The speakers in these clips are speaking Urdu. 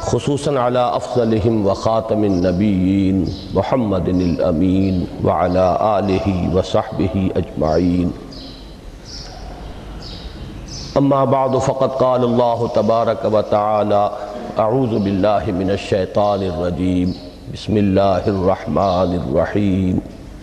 خصوصاً على افضلهم وخاتم النبیین محمد الامین وعلى آلہ وصحبہ اجمعین. اما بعد فقد قال اللہ تبارک وتعالی اعوذ باللہ من الشیطان الرجیم بسم اللہ الرحمن الرحیم.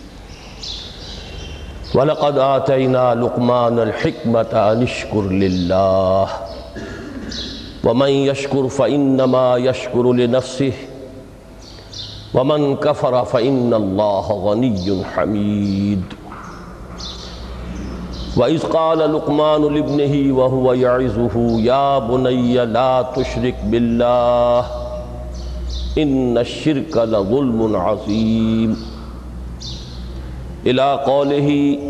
وَلَقَدْ آتَيْنَا لُقْمَانَ الْحِكْمَةَ أَنِ اشْكُرْ لِلَّهِ وَمَنْ يَشْكُرْ فَإِنَّمَا يَشْكُرُ لِنَفْسِهِ وَمَنْ كَفَرَ فَإِنَّ اللَّهَ غَنِيٌّ حَمِيدٌ. وَإِذْ قَالَ لُقْمَانُ لِابْنِهِ وَهُوَ يَعِظُهُ يَا بُنَيَّ لَا تُشْرِكْ بِاللَّهِ إِنَّ الشِّرْكَ لَظُلْمٌ عَظِيمٌ إِلَى قَوْلِهِ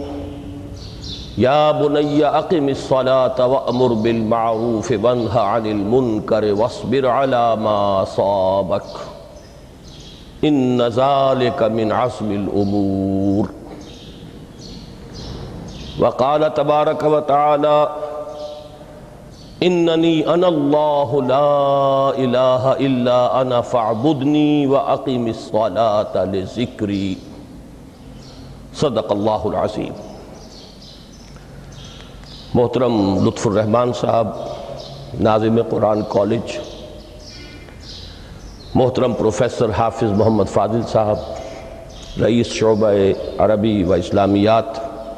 يَا بُنَيَّ أَقِمِ الصَّلَاةَ وَأْمُرْ بِالْمَعْرُوفِ وَانْهَ عَنِ الْمُنْكَرِ وَاصْبِرْ عَلَى مَا أَصَابَكَ إِنَّ ذَلِكَ مِنْ عَزْمِ الْأُمُورِ. وقال تبارک و تعالی اننی انا اللہ لا الہ الا انا فاعبدنی واقم الصلاۃ لذکری. صدق اللہ العظیم. محترم لطف الرحمان صاحب ناظم قرآن کالج، محترم پروفیسر حافظ محمد فاضل صاحب رئیس شعبہ عربی و اسلامیات،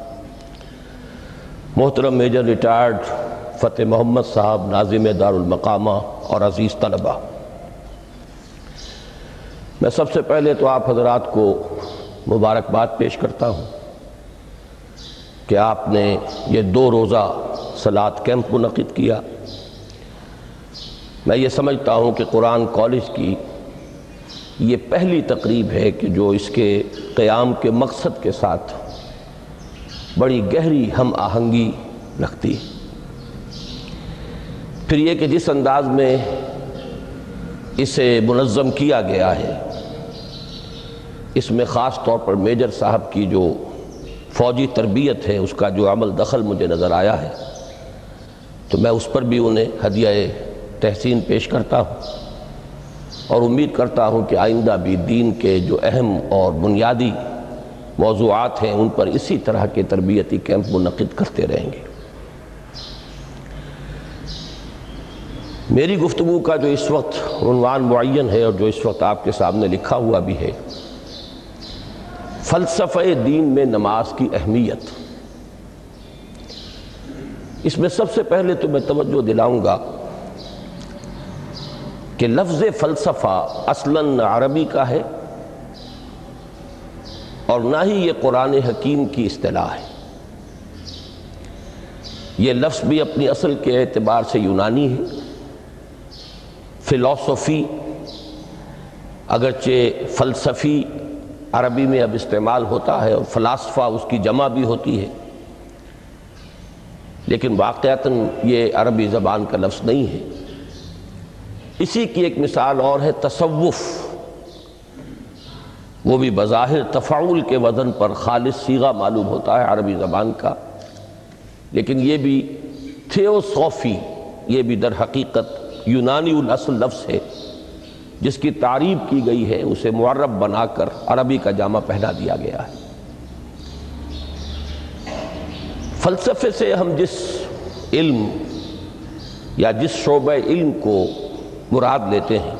محترم میجر ریٹائرڈ فتح محمد صاحب ناظم دارالمقامہ اور عزیز طلبہ، میں سب سے پہلے تو آپ حضرات کو مبارکباد پیش کرتا ہوں کہ آپ نے یہ 2 روزہ صلاۃ کیمپ منعقد کیا. میں یہ سمجھتا ہوں کہ قرآن کالج کی یہ پہلی تقریب ہے کہ جو اس کے قیام کے مقصد کے ساتھ بڑی گہری ہم آہنگی رکھتی. پھر یہ کہ جس انداز میں اسے منظم کیا گیا ہے، اس میں خاص طور پر میجر صاحب کی جو فوجی تربیت ہے اس کا جو عمل دخل مجھے نظر آیا ہے، تو میں اس پر بھی انہیں ہدیہ تحسین پیش کرتا ہوں اور امید کرتا ہوں کہ آئندہ بھی دین کے جو اہم اور بنیادی موضوعات ہیں ان پر اسی طرح کے تربیتی کیمپ منعقد کرتے رہیں گے. میری گفتگو کا جو اس وقت عنوان معین ہے اور جو اس وقت آپ کے سامنے لکھا ہوا بھی ہے، فلسفہ دین میں نماز کی اہمیت. اس میں سب سے پہلے تو میں توجہ دلاؤں گا کہ لفظ فلسفہ اصلاً عربی کا ہے اور نہ ہی یہ قرآن حکیم کی اصطلاح ہے. یہ لفظ بھی اپنی اصل کے اعتبار سے یونانی ہے. فلسفی اگرچہ فلسفی عربی میں اب استعمال ہوتا ہے اور فلاسفہ اس کی جمع بھی ہوتی ہے، لیکن واقعتاً یہ عربی زبان کا لفظ نہیں ہے. اسی کی ایک مثال اور ہے تصوف. وہ بھی بظاہر تفاعل کے وزن پر خالص صیغہ معلوم ہوتا ہے عربی زبان کا، لیکن یہ بھی تھیوسوفی، یہ بھی در حقیقت یونانی الاصل لفظ ہے جس کی تعریب کی گئی ہے، اسے معرب بنا کر عربی کا جامہ پہنا دیا گیا ہے. فلسفے سے ہم جس علم یا جس شعبہ علم کو مراد لیتے ہیں،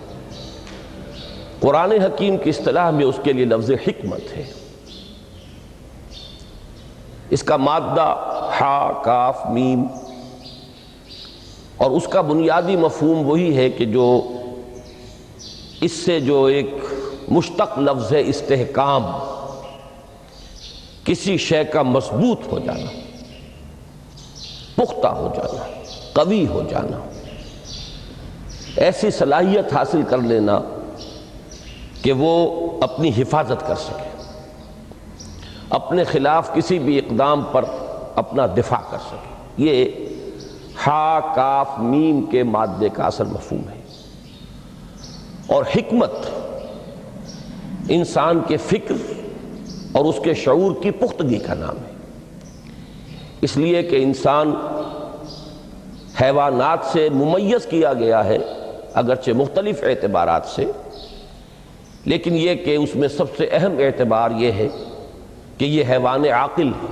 قرآن حکیم کی اصطلاح میں اس کے لیے لفظ حکمت ہے. اس کا مادہ ہا کاف میم، اور اس کا بنیادی مفہوم وہی ہے کہ جو اس سے جو ایک مشتق لفظ ہے استحکام، کسی شے کا مضبوط ہو جانا، پختہ ہو جانا، قوی ہو جانا، ایسی صلاحیت حاصل کر لینا کہ وہ اپنی حفاظت کر سکے، اپنے خلاف کسی بھی اقدام پر اپنا دفاع کر سکے. یہ ہا کاف میم کے مادے کا اصل مفہوم ہے. اور حکمت انسان کے فکر اور اس کے شعور کی پختگی کا نام ہے. اس لیے کہ انسان حیوانات سے ممیز کیا گیا ہے اگرچہ مختلف اعتبارات سے، لیکن یہ کہ اس میں سب سے اہم اعتبار یہ ہے کہ یہ حیوان عاقل ہے۔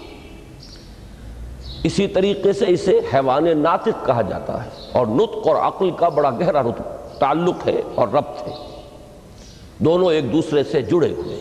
اسی طریقے سے اسے حیوان ناطق کہا جاتا ہے، اور نطق اور عقل کا بڑا گہرا تعلق ہے اور ربط ہے، دونوں ایک دوسرے سے جڑے ہوئے۔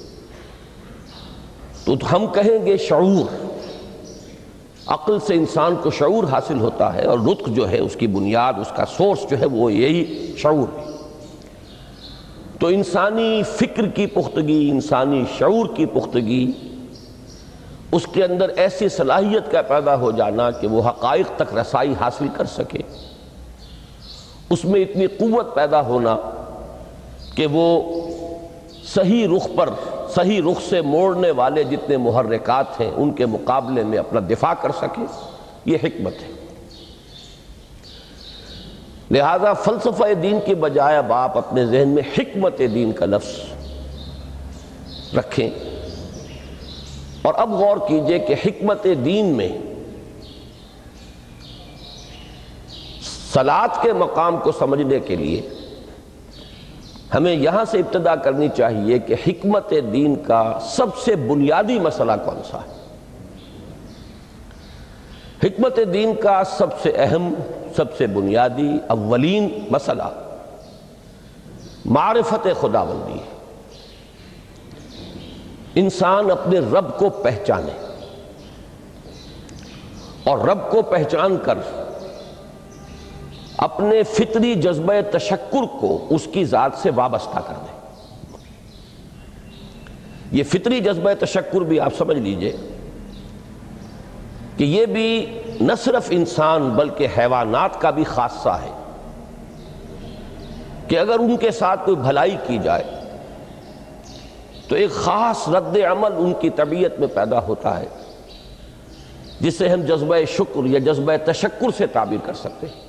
تو ہم کہیں گے شعور، عقل سے انسان کو شعور حاصل ہوتا ہے، اور نطق جو ہے اس کی بنیاد، اس کا سورس جو ہے وہ یہی شعور ہے۔ تو انسانی فکر کی پختگی، انسانی شعور کی پختگی، اس کے اندر ایسی صلاحیت کا پیدا ہو جانا کہ وہ حقائق تک رسائی حاصل کر سکے، اس میں اتنی قوت پیدا ہونا کہ وہ صحیح رخ پر، صحیح رخ سے موڑنے والے جتنے محرکات ہیں ان کے مقابلے میں اپنا دفاع کر سکے، یہ حکمت ہے۔ لہذا فلسفہ دین کی بجائے اب آپ اپنے ذہن میں حکمت دین کا لفظ رکھیں، اور اب غور کیجئے کہ حکمت دین میں صلاۃ کے مقام کو سمجھنے کے لیے ہمیں یہاں سے ابتدا کرنی چاہیے کہ حکمت دین کا سب سے بنیادی مسئلہ کون سا ہے۔ حکمت دین کا سب سے اہم، سب سے بنیادی، اولین مسئلہ معرفت خداوندی ہے۔ انسان اپنے رب کو پہچانے، اور رب کو پہچان کر اپنے فطری جذبہ تشکر کو اس کی ذات سے وابستہ کر دیں۔ یہ فطری جذبہ تشکر بھی آپ سمجھ لیجئے کہ یہ بھی نہ صرف انسان بلکہ حیوانات کا بھی خاصہ ہے کہ اگر ان کے ساتھ کوئی بھلائی کی جائے تو ایک خاص رد عمل ان کی طبیعت میں پیدا ہوتا ہے، جسے ہم جذبہ شکر یا جذبہ تشکر سے تعبیر کر سکتے ہیں۔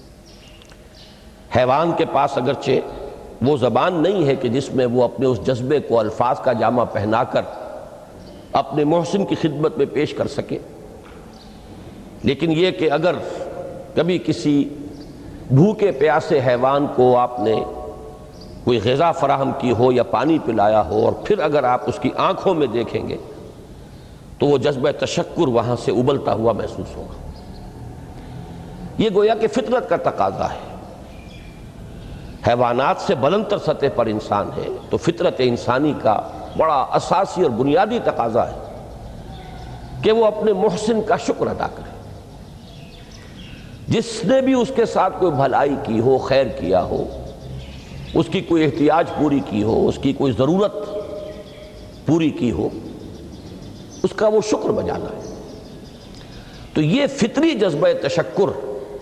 حیوان کے پاس اگرچہ وہ زبان نہیں ہے کہ جس میں وہ اپنے اس جذبے کو الفاظ کا جامہ پہنا کر اپنے محسن کی خدمت میں پیش کر سکے، لیکن یہ کہ اگر کبھی کسی بھوکے پیاسے حیوان کو آپ نے کوئی غذا فراہم کی ہو یا پانی پلایا ہو، اور پھر اگر آپ اس کی آنکھوں میں دیکھیں گے تو وہ جذبہ تشکر وہاں سے ابلتا ہوا محسوس ہوگا۔ یہ گویا کہ فطرت کا تقاضا ہے۔ حیوانات سے بلندتر سطح پر انسان ہے، تو فطرت انسانی کا بڑا اساسی اور بنیادی تقاضا ہے کہ وہ اپنے محسن کا شکر ادا کرے، جس نے بھی اس کے ساتھ کوئی بھلائی کی ہو، خیر کیا ہو، اس کی کوئی احتیاج پوری کی ہو، اس کی کوئی ضرورت پوری کی ہو، اس کا وہ شکر بجانا ہے۔ تو یہ فطری جذبہ تشکر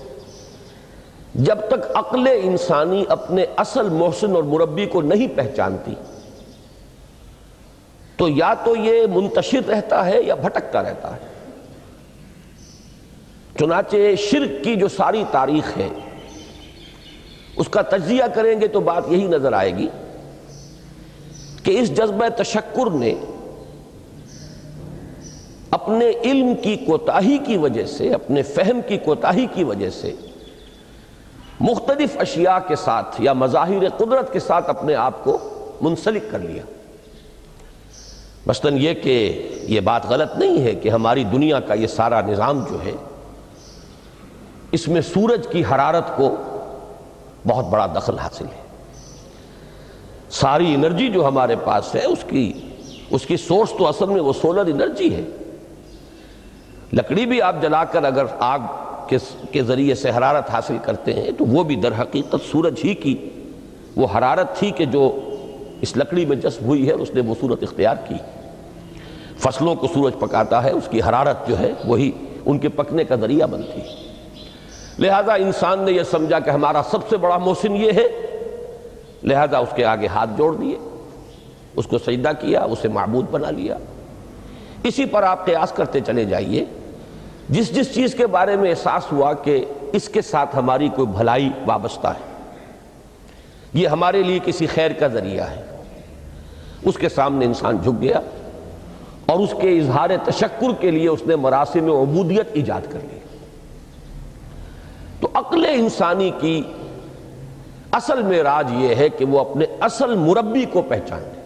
جب تک عقل انسانی اپنے اصل محسن اور مربی کو نہیں پہچانتی تو یا تو یہ منتشر رہتا ہے یا بھٹکتا رہتا ہے۔ چنانچہ شرک کی جو ساری تاریخ ہے اس کا تجزیہ کریں گے تو بات یہی نظر آئے گی کہ اس جذبہ تشکر نے اپنے علم کی کوتاہی کی وجہ سے، اپنے فہم کی کوتاہی کی وجہ سے مختلف اشیاء کے ساتھ یا مظاہر قدرت کے ساتھ اپنے آپ کو منسلک کر لیا۔ مثلاً یہ کہ یہ بات غلط نہیں ہے کہ ہماری دنیا کا یہ سارا نظام جو ہے اس میں سورج کی حرارت کو بہت بڑا دخل حاصل ہے۔ ساری انرجی جو ہمارے پاس ہے اس کی سورس تو اصل میں وہ سولر انرجی ہے۔ لکڑی بھی آپ جلا کر اگر آگ کے ذریعے سے حرارت حاصل کرتے ہیں تو وہ بھی در حقیقت سورج ہی کی وہ حرارت تھی کہ جو اس لکڑی میں جذب ہوئی ہے، اس نے وہ صورت اختیار کی۔ فصلوں کو سورج پکاتا ہے، اس کی حرارت جو ہے وہی ان کے پکنے کا ذریعہ بنتی ہے۔ لہذا انسان نے یہ سمجھا کہ ہمارا سب سے بڑا محسن یہ ہے، لہذا اس کے آگے ہاتھ جوڑ دیے، اس کو سجدہ کیا، اسے معبود بنا لیا۔ اسی پر آپ قیاس کرتے چلے جائیے، جس جس چیز کے بارے میں احساس ہوا کہ اس کے ساتھ ہماری کوئی بھلائی وابستہ ہے، یہ ہمارے لیے کسی خیر کا ذریعہ ہے، اس کے سامنے انسان جھک گیا اور اس کے اظہار تشکر کے لیے اس نے مراسم عبودیت ایجاد کر لی۔ تو عقل انسانی کی اصل معراج یہ ہے کہ وہ اپنے اصل مربی کو پہچان لے،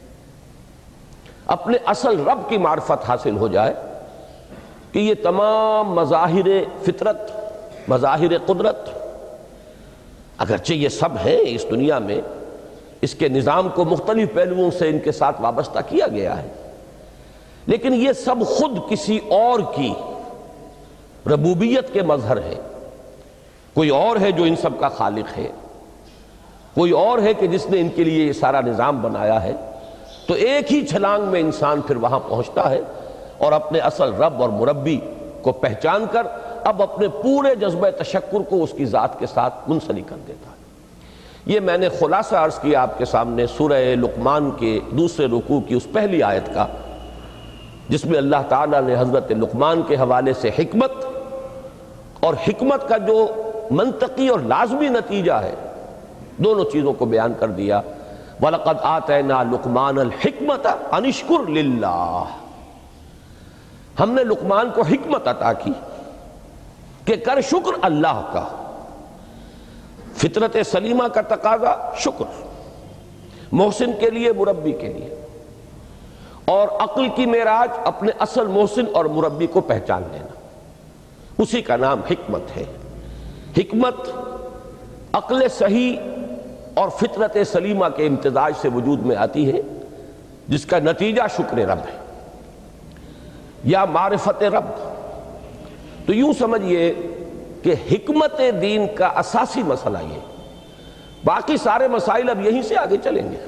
اپنے اصل رب کی معرفت حاصل ہو جائے کہ یہ تمام مظاہر فطرت، مظاہر قدرت، اگرچہ یہ سب ہیں اس دنیا میں، اس کے نظام کو مختلف پہلوؤں سے ان کے ساتھ وابستہ کیا گیا ہے، لیکن یہ سب خود کسی اور کی ربوبیت کے مظہر ہے۔ کوئی اور ہے جو ان سب کا خالق ہے، کوئی اور ہے کہ جس نے ان کے لیے یہ سارا نظام بنایا ہے۔ تو ایک ہی چھلانگ میں انسان پھر وہاں پہنچتا ہے اور اپنے اصل رب اور مربی کو پہچان کر اب اپنے پورے جذبہ تشکر کو اس کی ذات کے ساتھ منسلک کر دیتا ہے۔ یہ میں نے خلاصہ عرض کیا آپ کے سامنے سورہ لقمان کے دوسرے رکوع کی اس پہلی آیت کا، جس میں اللہ تعالیٰ نے حضرت لقمان کے حوالے سے حکمت اور حکمت کا جو منطقی اور لازمی نتیجہ ہے دونوں چیزوں کو بیان کر دیا۔ وَلَقَدْ آتَيْنَا لُقْمَانَ الْحِكْمَةَ أَنِ اشْكُرْ لِلَّهِ، ہم نے لقمان کو حکمت عطا کی کہ کر شکر اللہ کا۔ فطرت سلیمہ کا تقاضا شکر، محسن کے لیے، مربی کے لیے، اور عقل کی معراج اپنے اصل محسن اور مربی کو پہچان لینا، اسی کا نام حکمت ہے۔ حکمت عقل صحیح اور فطرت سلیمہ کے امتزاج سے وجود میں آتی ہے، جس کا نتیجہ شکر رب ہے یا معرفت رب۔ تو یوں سمجھئے کہ حکمت دین کا اساسی مسئلہ یہ، باقی سارے مسائل اب یہیں سے آگے چلیں گے۔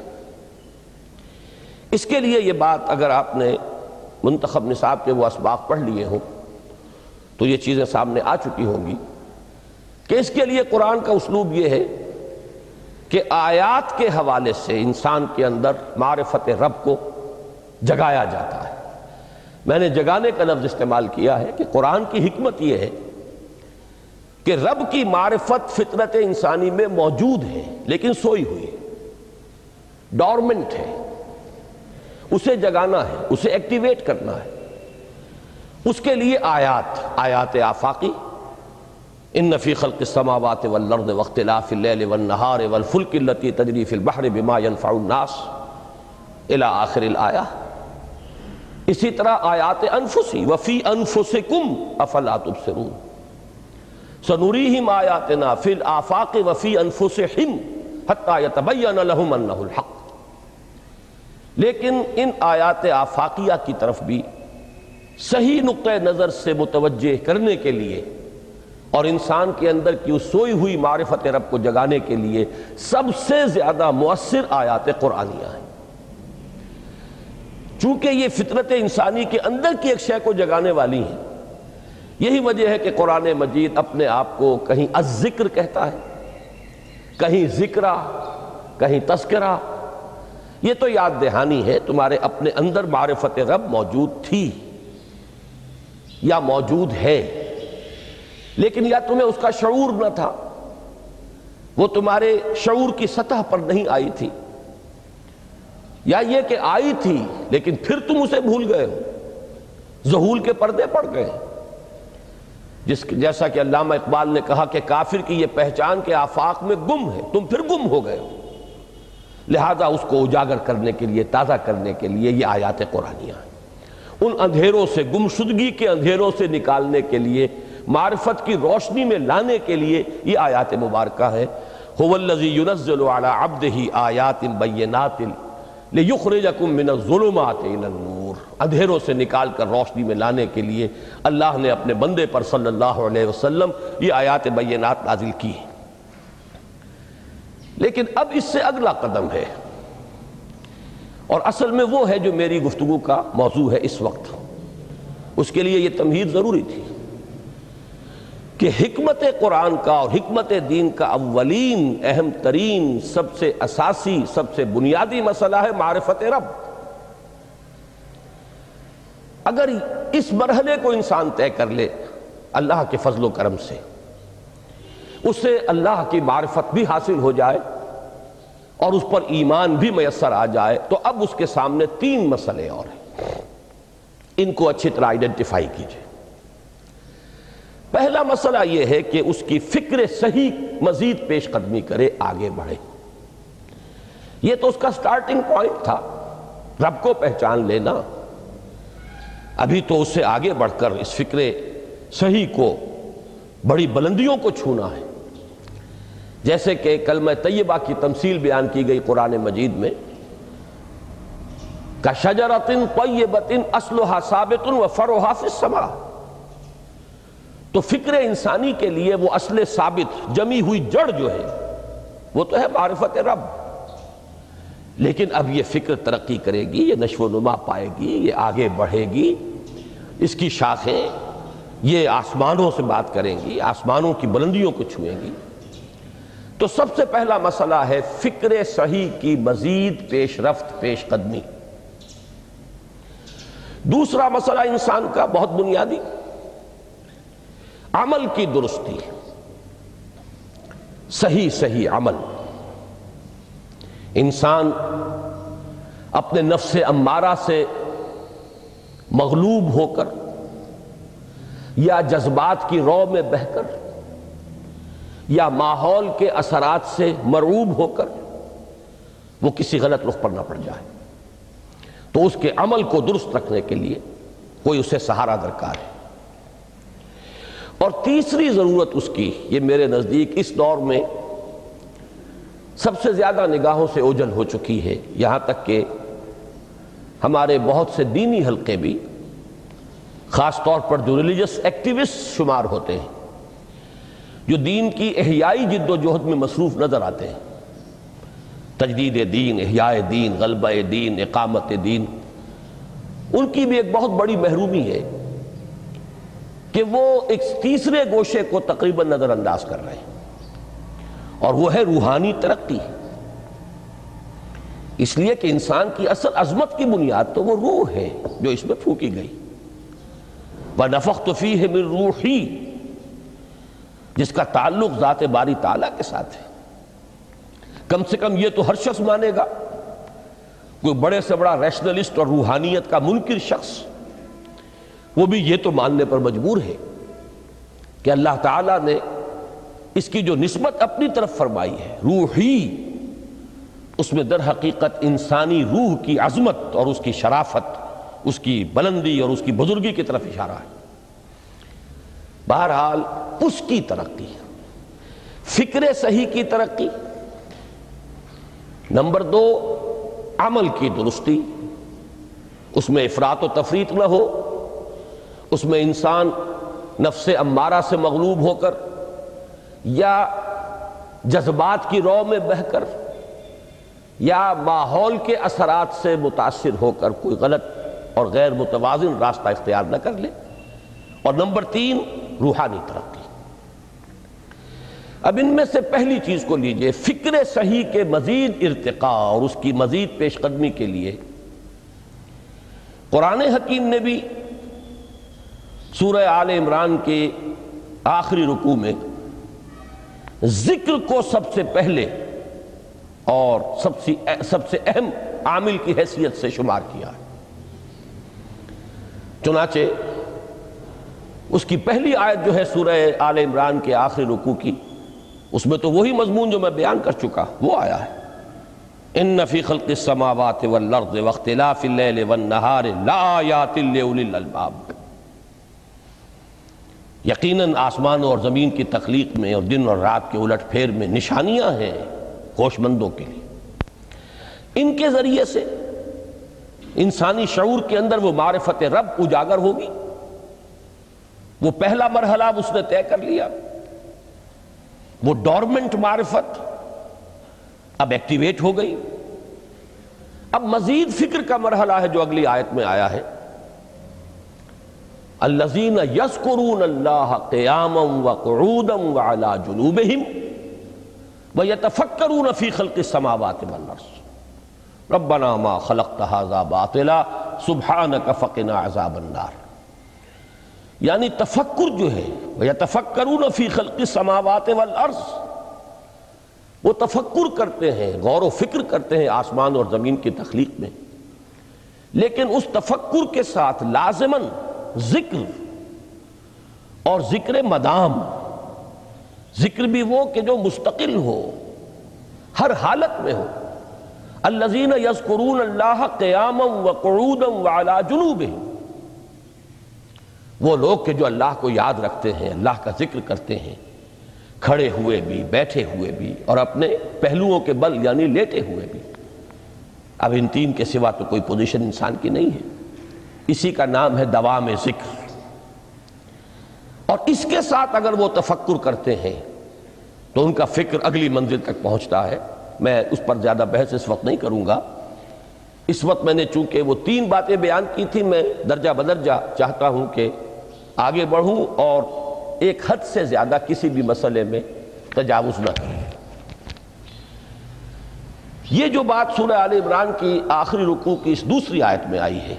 اس کے لیے یہ بات اگر آپ نے منتخب نصاب کے وہ اسباق پڑھ لیے ہوں تو یہ چیزیں سامنے آ چکی ہوں گی کہ اس کے لیے قرآن کا اسلوب یہ ہے کہ آیات کے حوالے سے انسان کے اندر معرفت رب کو جگایا جاتا ہے۔ میں نے جگانے کا لفظ استعمال کیا ہے کہ قرآن کی حکمت یہ ہے کہ رب کی معرفت فطرت انسانی میں موجود ہے لیکن سوئی ہوئی ہے، ڈورمنٹ ہے، اسے جگانا ہے، اسے ایکٹیویٹ کرنا ہے۔ اس کے لیے آیات آفاقی، ان فی خلق السماوات والارض واختلاف اللیل والنہار والفلک التی تجری فی البحر بما ینفع الناس الی آخر الآیہ۔ اسی طرح آیات انفسی، وفی انفسکم افلا تبصرون، سنریہم آیاتنا فی الآفاق وفی انفسہم حتی یتبین لہم انہ الحق۔ لیکن ان آیات آفاقیہ کی طرف بھی صحیح نقطہ نظر سے متوجہ کرنے کے لیے اور انسان کے اندر کی اس سوئی ہوئی معرفت رب کو جگانے کے لیے سب سے زیادہ مؤثر آیات قرآنیہ ہیں۔ چونکہ یہ فطرت انسانی کے اندر کی ایک شے کو جگانے والی ہیں، یہی وجہ ہے کہ قرآن مجید اپنے آپ کو کہیں الذکر کہتا ہے، کہیں ذکرہ، کہیں تذکرہ۔ یہ تو یاد دہانی ہے، تمہارے اپنے اندر معرفت رب موجود تھی یا موجود ہے، لیکن یا تمہیں اس کا شعور نہ تھا، وہ تمہارے شعور کی سطح پر نہیں آئی تھی، یا یہ کہ آئی تھی لیکن پھر تم اسے بھول گئے ہو، ذہول کے پردے پڑ گئے۔ جیسا کہ علامہ اقبال نے کہا کہ کافر کی یہ پہچان کے آفاق میں گم ہے، تم پھر گم ہو گئے ہو۔ لہذا اس کو اجاگر کرنے کے لیے، تازہ کرنے کے لیے یہ آیات قرآنیہ ہیں۔ ان اندھیروں سے، گمشدگی کے اندھیروں سے نکالنے کے لیے، معرفت کی روشنی میں لانے کے لیے یہ آیات مبارکہ ہے۔ هو الذی ينزل على عبده آیات بینات لیخرجکم من الظلمات الی النور، اندھیروں سے نکال کر روشنی میں لانے کے لیے اللہ نے اپنے بندے پر صلی اللہ علیہ وسلم یہ آیات بینات نازل کی ہیں۔ لیکن اب اس سے اگلا قدم ہے، اور اصل میں وہ ہے جو میری گفتگو کا موضوع ہے اس وقت۔ اس کے لیے یہ تمہید ضروری تھی کہ حکمت قرآن کا اور حکمت دین کا اولین، اہم ترین، سب سے اساسی، سب سے بنیادی مسئلہ ہے معرفت رب۔ اگر اس مرحلے کو انسان طے کر لے اللہ کے فضل و کرم سے، اسے اللہ کی معرفت بھی حاصل ہو جائے اور اس پر ایمان بھی میسر آ جائے، تو اب اس کے سامنے تین مسئلے اور ہیں، ان کو اچھی طرح آئیڈینٹیفائی کیجئے۔ پہلا مسئلہ یہ ہے کہ اس کی فکر صحیح مزید پیش قدمی کرے، آگے بڑھے۔ یہ تو اس کا سٹارٹنگ پوائنٹ تھا، رب کو پہچان لینا۔ ابھی تو اس سے آگے بڑھ کر اس فکر صحیح کو، بڑی بلندیوں کو چھونا ہے۔ جیسے کہ کلمہ طیبہ کی تمثیل بیان کی گئی قرآن مجید میں، کَشَجَرَةٍ طَیِّبَةٍ أَصْلُهَا ثَابِتٌ وَفَرْعُهَا فِي السَّمَاءِ۔ تو فکر انسانی کے لیے وہ اصل ثابت جمی ہوئی جڑ جو ہے وہ تو ہے معرفت رب، لیکن اب یہ فکر ترقی کرے گی، یہ نشو و نما پائے گی، یہ آگے بڑھے گی، اس کی شاخیں یہ آسمانوں سے بات کریں گی، آسمانوں کی بلندیوں کو چھوئیں گی۔ تو سب سے پہلا مسئلہ ہے فکر صحیح کی مزید پیش رفت، پیش قدمی۔ دوسرا مسئلہ انسان کا بہت بنیادی، عمل کی درستی، صحیح عمل۔ انسان اپنے نفس امارہ سے مغلوب ہو کر یا جذبات کی رو میں بہہ کر یا ماحول کے اثرات سے مرعوب ہو کر وہ کسی غلط رخ پر نہ پڑ جائے، تو اس کے عمل کو درست رکھنے کے لیے کوئی اسے سہارا درکار ہے۔ اور تیسری ضرورت اس کی، یہ میرے نزدیک اس دور میں سب سے زیادہ نگاہوں سے اوجھل ہو چکی ہے، یہاں تک کہ ہمارے بہت سے دینی حلقے بھی، خاص طور پر جو ریلیجس ایکٹیوسٹ شمار ہوتے ہیں، جو دین کی احیائی جد و جہد میں مصروف نظر آتے ہیں، تجدید دین، احیاء دین، غلبہ دین، اقامت دین، ان کی بھی ایک بہت بڑی محرومی ہے کہ وہ ایک تیسرے گوشے کو تقریباً نظر انداز کر رہے ہیں، اور وہ ہے روحانی ترقی۔ اس لیے کہ انسان کی اصل عظمت کی بنیاد تو وہ روح ہے جو اس میں پھونکی گئی، وَنَفَخْتُ فِيهِ مِن رُوحِي، جس کا تعلق ذات باری تعالیٰ کے ساتھ ہے۔ کم سے کم یہ تو ہر شخص مانے گا، کوئی بڑے سے بڑا ریشنلسٹ اور روحانیت کا منکر شخص وہ بھی یہ تو ماننے پر مجبور ہے کہ اللہ تعالیٰ نے اس کی جو نسبت اپنی طرف فرمائی ہے، روحی، اس میں در حقیقت انسانی روح کی عظمت اور اس کی شرافت، اس کی بلندی اور اس کی بزرگی کی طرف اشارہ ہے۔ بہرحال اس کی ترقی، فکر صحیح کی ترقی۔ نمبر 2، عمل کی درستی، اس میں افراط و تفریط نہ ہو، اس میں انسان نفس امارہ سے مغلوب ہو کر یا جذبات کی رو میں بہہ کر یا ماحول کے اثرات سے متاثر ہو کر کوئی غلط اور غیر متوازن راستہ اختیار نہ کر لے۔ اور نمبر 3، روحانی ترقی۔ اب ان میں سے پہلی چیز کو لیجئے، فکر صحیح کے مزید ارتقاء اور اس کی مزید پیش قدمی کے لیے قرآن حکیم نے بھی سورہ آل عمران کے آخری رکوع میں ذکر کو سب سے پہلے اور سب سے اہم عامل کی حیثیت سے شمار کیا ہے۔ چنانچہ اس کی پہلی آیت جو ہے سورہ آل عمران کے آخری رکوع کی، اس میں تو وہی مضمون جو میں بیان کر چکا وہ آیا ہے، ان فی خلق السماوات والارض واختلاف اللیل والنہار لآیات لأولی الالباب۔ یقیناً آسمان اور زمین کی تخلیق میں اور دن اور رات کے الٹ پھیر میں نشانیاں ہیں ہوش مندوں کے لیے۔ ان کے ذریعے سے انسانی شعور کے اندر وہ معرفت رب اجاگر ہوگی۔ وہ پہلا مرحلہ اب اس نے طے کر لیا، وہ ڈورمنٹ معرفت اب ایکٹیویٹ ہو گئی۔ اب مزید فکر کا مرحلہ ہے جو اگلی آیت میں آیا ہے، الذین یذکرون اللہ قیاما وقعودا وعلی جنوبہم ویتفکرون فی خلق السماوات والارض ربنا ما خلقت ھذا باطلا سبحانک فقنا عذاب النار۔ یعنی تفکر جو ہے، ویتفکرون فی خلق السماوات والارض، وہ تفکر کرتے ہیں، غور و فکر کرتے ہیں آسمان اور زمین کی تخلیق میں، لیکن اس تفکر کے ساتھ لازماً ذکر اور ذکر مدام، ذکر بھی وہ کہ جو مستقل ہو، ہر حالت میں ہو۔ الذین یذکرون اللہ قیاما وقعودا وعلی جنوبہم، وہ لوگ کہ جو اللہ کو یاد رکھتے ہیں، اللہ کا ذکر کرتے ہیں، کھڑے ہوئے بھی، بیٹھے ہوئے بھی، اور اپنے پہلوؤں کے بل یعنی لیٹے ہوئے بھی۔ اب ان تین کے سوا تو کوئی پوزیشن انسان کی نہیں ہے، اسی کا نام ہے دوام ذکر۔ اور اس کے ساتھ اگر وہ تفکر کرتے ہیں تو ان کا فکر اگلی منزل تک پہنچتا ہے۔ میں اس پر زیادہ بحث اس وقت نہیں کروں گا، اس وقت میں نے چونکہ وہ تین باتیں بیان کی تھی، میں درجہ بدرجہ چاہتا ہوں کہ آگے بڑھوں اور ایک حد سے زیادہ کسی بھی مسئلے میں تجاوز نہ کریں۔ یہ جو بات سورہ آل عمران کی آخری رکوع کی اس دوسری آیت میں آئی ہے،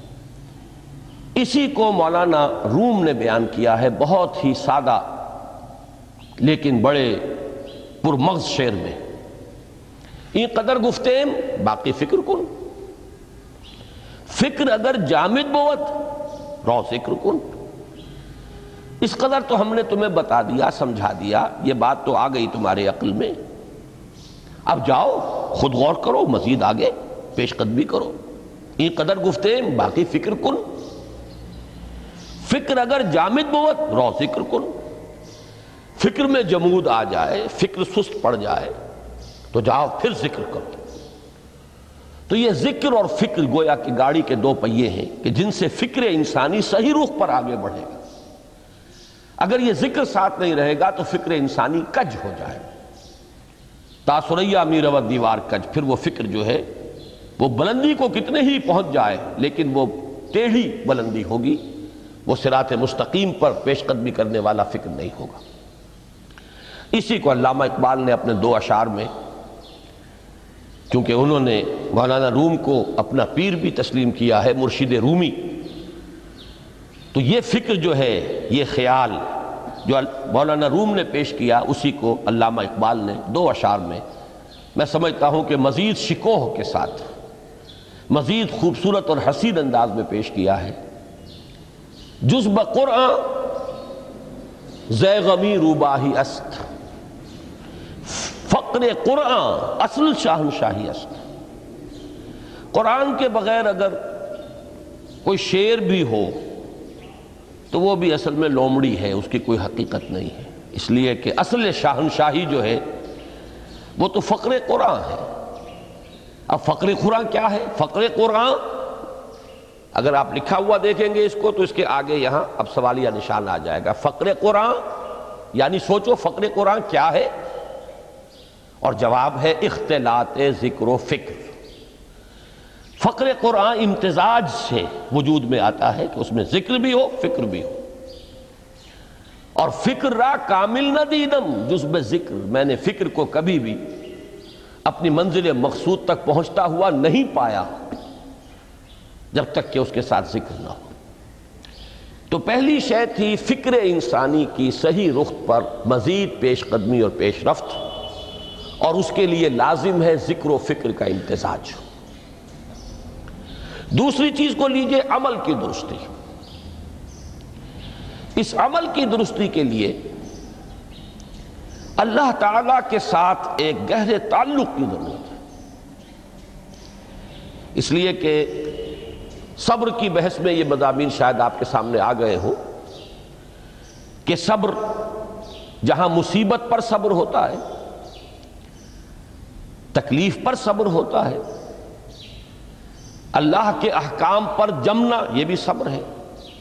اسی کو مولانا روم نے بیان کیا ہے بہت ہی سادہ لیکن بڑے پرمغز شعر میں۔ این قدر گفتیم باقی فکر کن، فکر اگر جامد بوت رو ذکر کن۔ اس قدر تو ہم نے تمہیں بتا دیا، سمجھا دیا، یہ بات تو آ گئی تمہارے عقل میں، اب جاؤ خود غور کرو، مزید آگے پیش قدمی کرو۔ این قدر گفتیم باقی فکر کن، فکر اگر جامد بوت رو ذکر کن۔ فکر میں جمود آ جائے، فکر سست پڑ جائے تو جاؤ پھر ذکر کرو۔ تو یہ ذکر اور فکر گویا کہ گاڑی کے دو پہیے ہیں کہ جن سے فکر انسانی صحیح رخ پر آگے بڑھے گا۔ اگر یہ ذکر ساتھ نہیں رہے گا تو فکر انسانی کج ہو جائے گا۔ تاثریا میرود دیوار کج، پھر وہ فکر جو ہے وہ بلندی کو کتنے ہی پہنچ جائے لیکن وہ ٹیڑھی بلندی ہوگی، وہ صراط مستقیم پر پیش قدمی کرنے والا فکر نہیں ہوگا۔ اسی کو علامہ اقبال نے اپنے دو اشعار میں، کیونکہ انہوں نے مولانا روم کو اپنا پیر بھی تسلیم کیا ہے، مرشد رومی، تو یہ فکر جو ہے، یہ خیال جو مولانا روم نے پیش کیا، اسی کو علامہ اقبال نے دو اشعار میں میں سمجھتا ہوں کہ مزید شکوہ کے ساتھ، مزید خوبصورت اور حسین انداز میں پیش کیا ہے۔ جز بقرآن زے غمی روباہی است، فقر قرآن اصل شاہنشاہی است۔ قرآن کے بغیر اگر کوئی شعر بھی ہو تو وہ بھی اصل میں لومڑی ہے، اس کی کوئی حقیقت نہیں ہے، اس لیے کہ اصل شاہنشاہی جو ہے وہ تو فقر قرآن ہے۔ اب فقر قرآن کیا ہے؟ فقر قرآن اگر آپ لکھا ہوا دیکھیں گے اس کو تو اس کے آگے یہاں اب سوالیہ نشان آ جائے گا۔ فقر قرآن یعنی سوچو فقر قرآن کیا ہے، اور جواب ہے اختلاط ذکر و فکر۔ فقر قرآن امتزاج سے وجود میں آتا ہے کہ اس میں ذکر بھی ہو، فکر بھی ہو۔ اور فکر را کامل نہ دیدم جز بے ذکر، میں نے فکر کو کبھی بھی اپنی منزل مقصود تک پہنچتا ہوا نہیں پایا جب تک کہ اس کے ساتھ ذکر نہ ہو۔ تو پہلی شے تھی فکر انسانی کی صحیح رخ پر مزید پیش قدمی اور پیش رفت، اور اس کے لیے لازم ہے ذکر و فکر کا امتزاج۔ دوسری چیز کو لیجئے عمل کی درستی۔ اس عمل کی درستی کے لیے اللہ تعالیٰ کے ساتھ ایک گہرے تعلق کی ضرورت ہے، اس لیے کہ صبر کی بحث میں یہ مضامین شاید آپ کے سامنے آ گئے ہو کہ صبر جہاں مصیبت پر صبر ہوتا ہے، تکلیف پر صبر ہوتا ہے، اللہ کے احکام پر جمنا یہ بھی صبر ہے،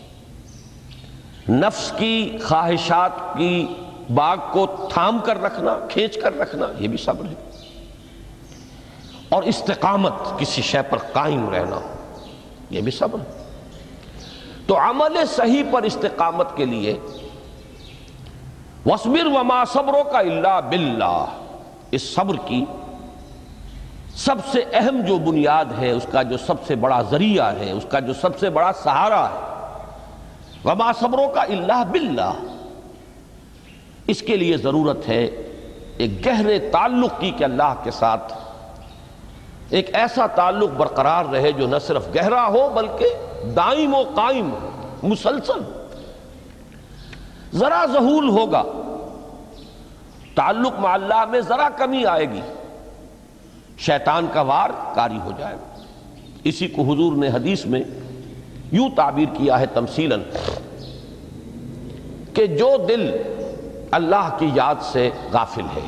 نفس کی خواہشات کی باغ کو تھام کر رکھنا، کھینچ کر رکھنا یہ بھی صبر ہے، اور استقامت کسی شے پر قائم رہنا یہ بھی صبر ہے۔ تو عمل صحیح پر استقامت کے لیے وَاصْبِرْ وَمَا صَبْرُكَ إِلَّا بِاللَّهِ، اس صبر کی سب سے اہم جو بنیاد ہے، اس کا جو سب سے بڑا ذریعہ ہے، اس کا جو سب سے بڑا سہارا ہے، وَمَا صَبْرُكَ إِلَّا بِاللَّهِ، اس کے لیے ضرورت ہے ایک گہرے تعلق کی کہ اللہ کے ساتھ ایک ایسا تعلق برقرار رہے جو نہ صرف گہرا ہو بلکہ دائم و قائم ہو، مسلسل۔ ذرا ذہول ہوگا، تعلق مع اللہ میں ذرا کمی آئے گی، شیطان کا وار کاری ہو جائے گا۔ اسی کو حضور نے حدیث میں یوں تعبیر کیا ہے تمثیلاً کہ جو دل اللہ کی یاد سے غافل ہے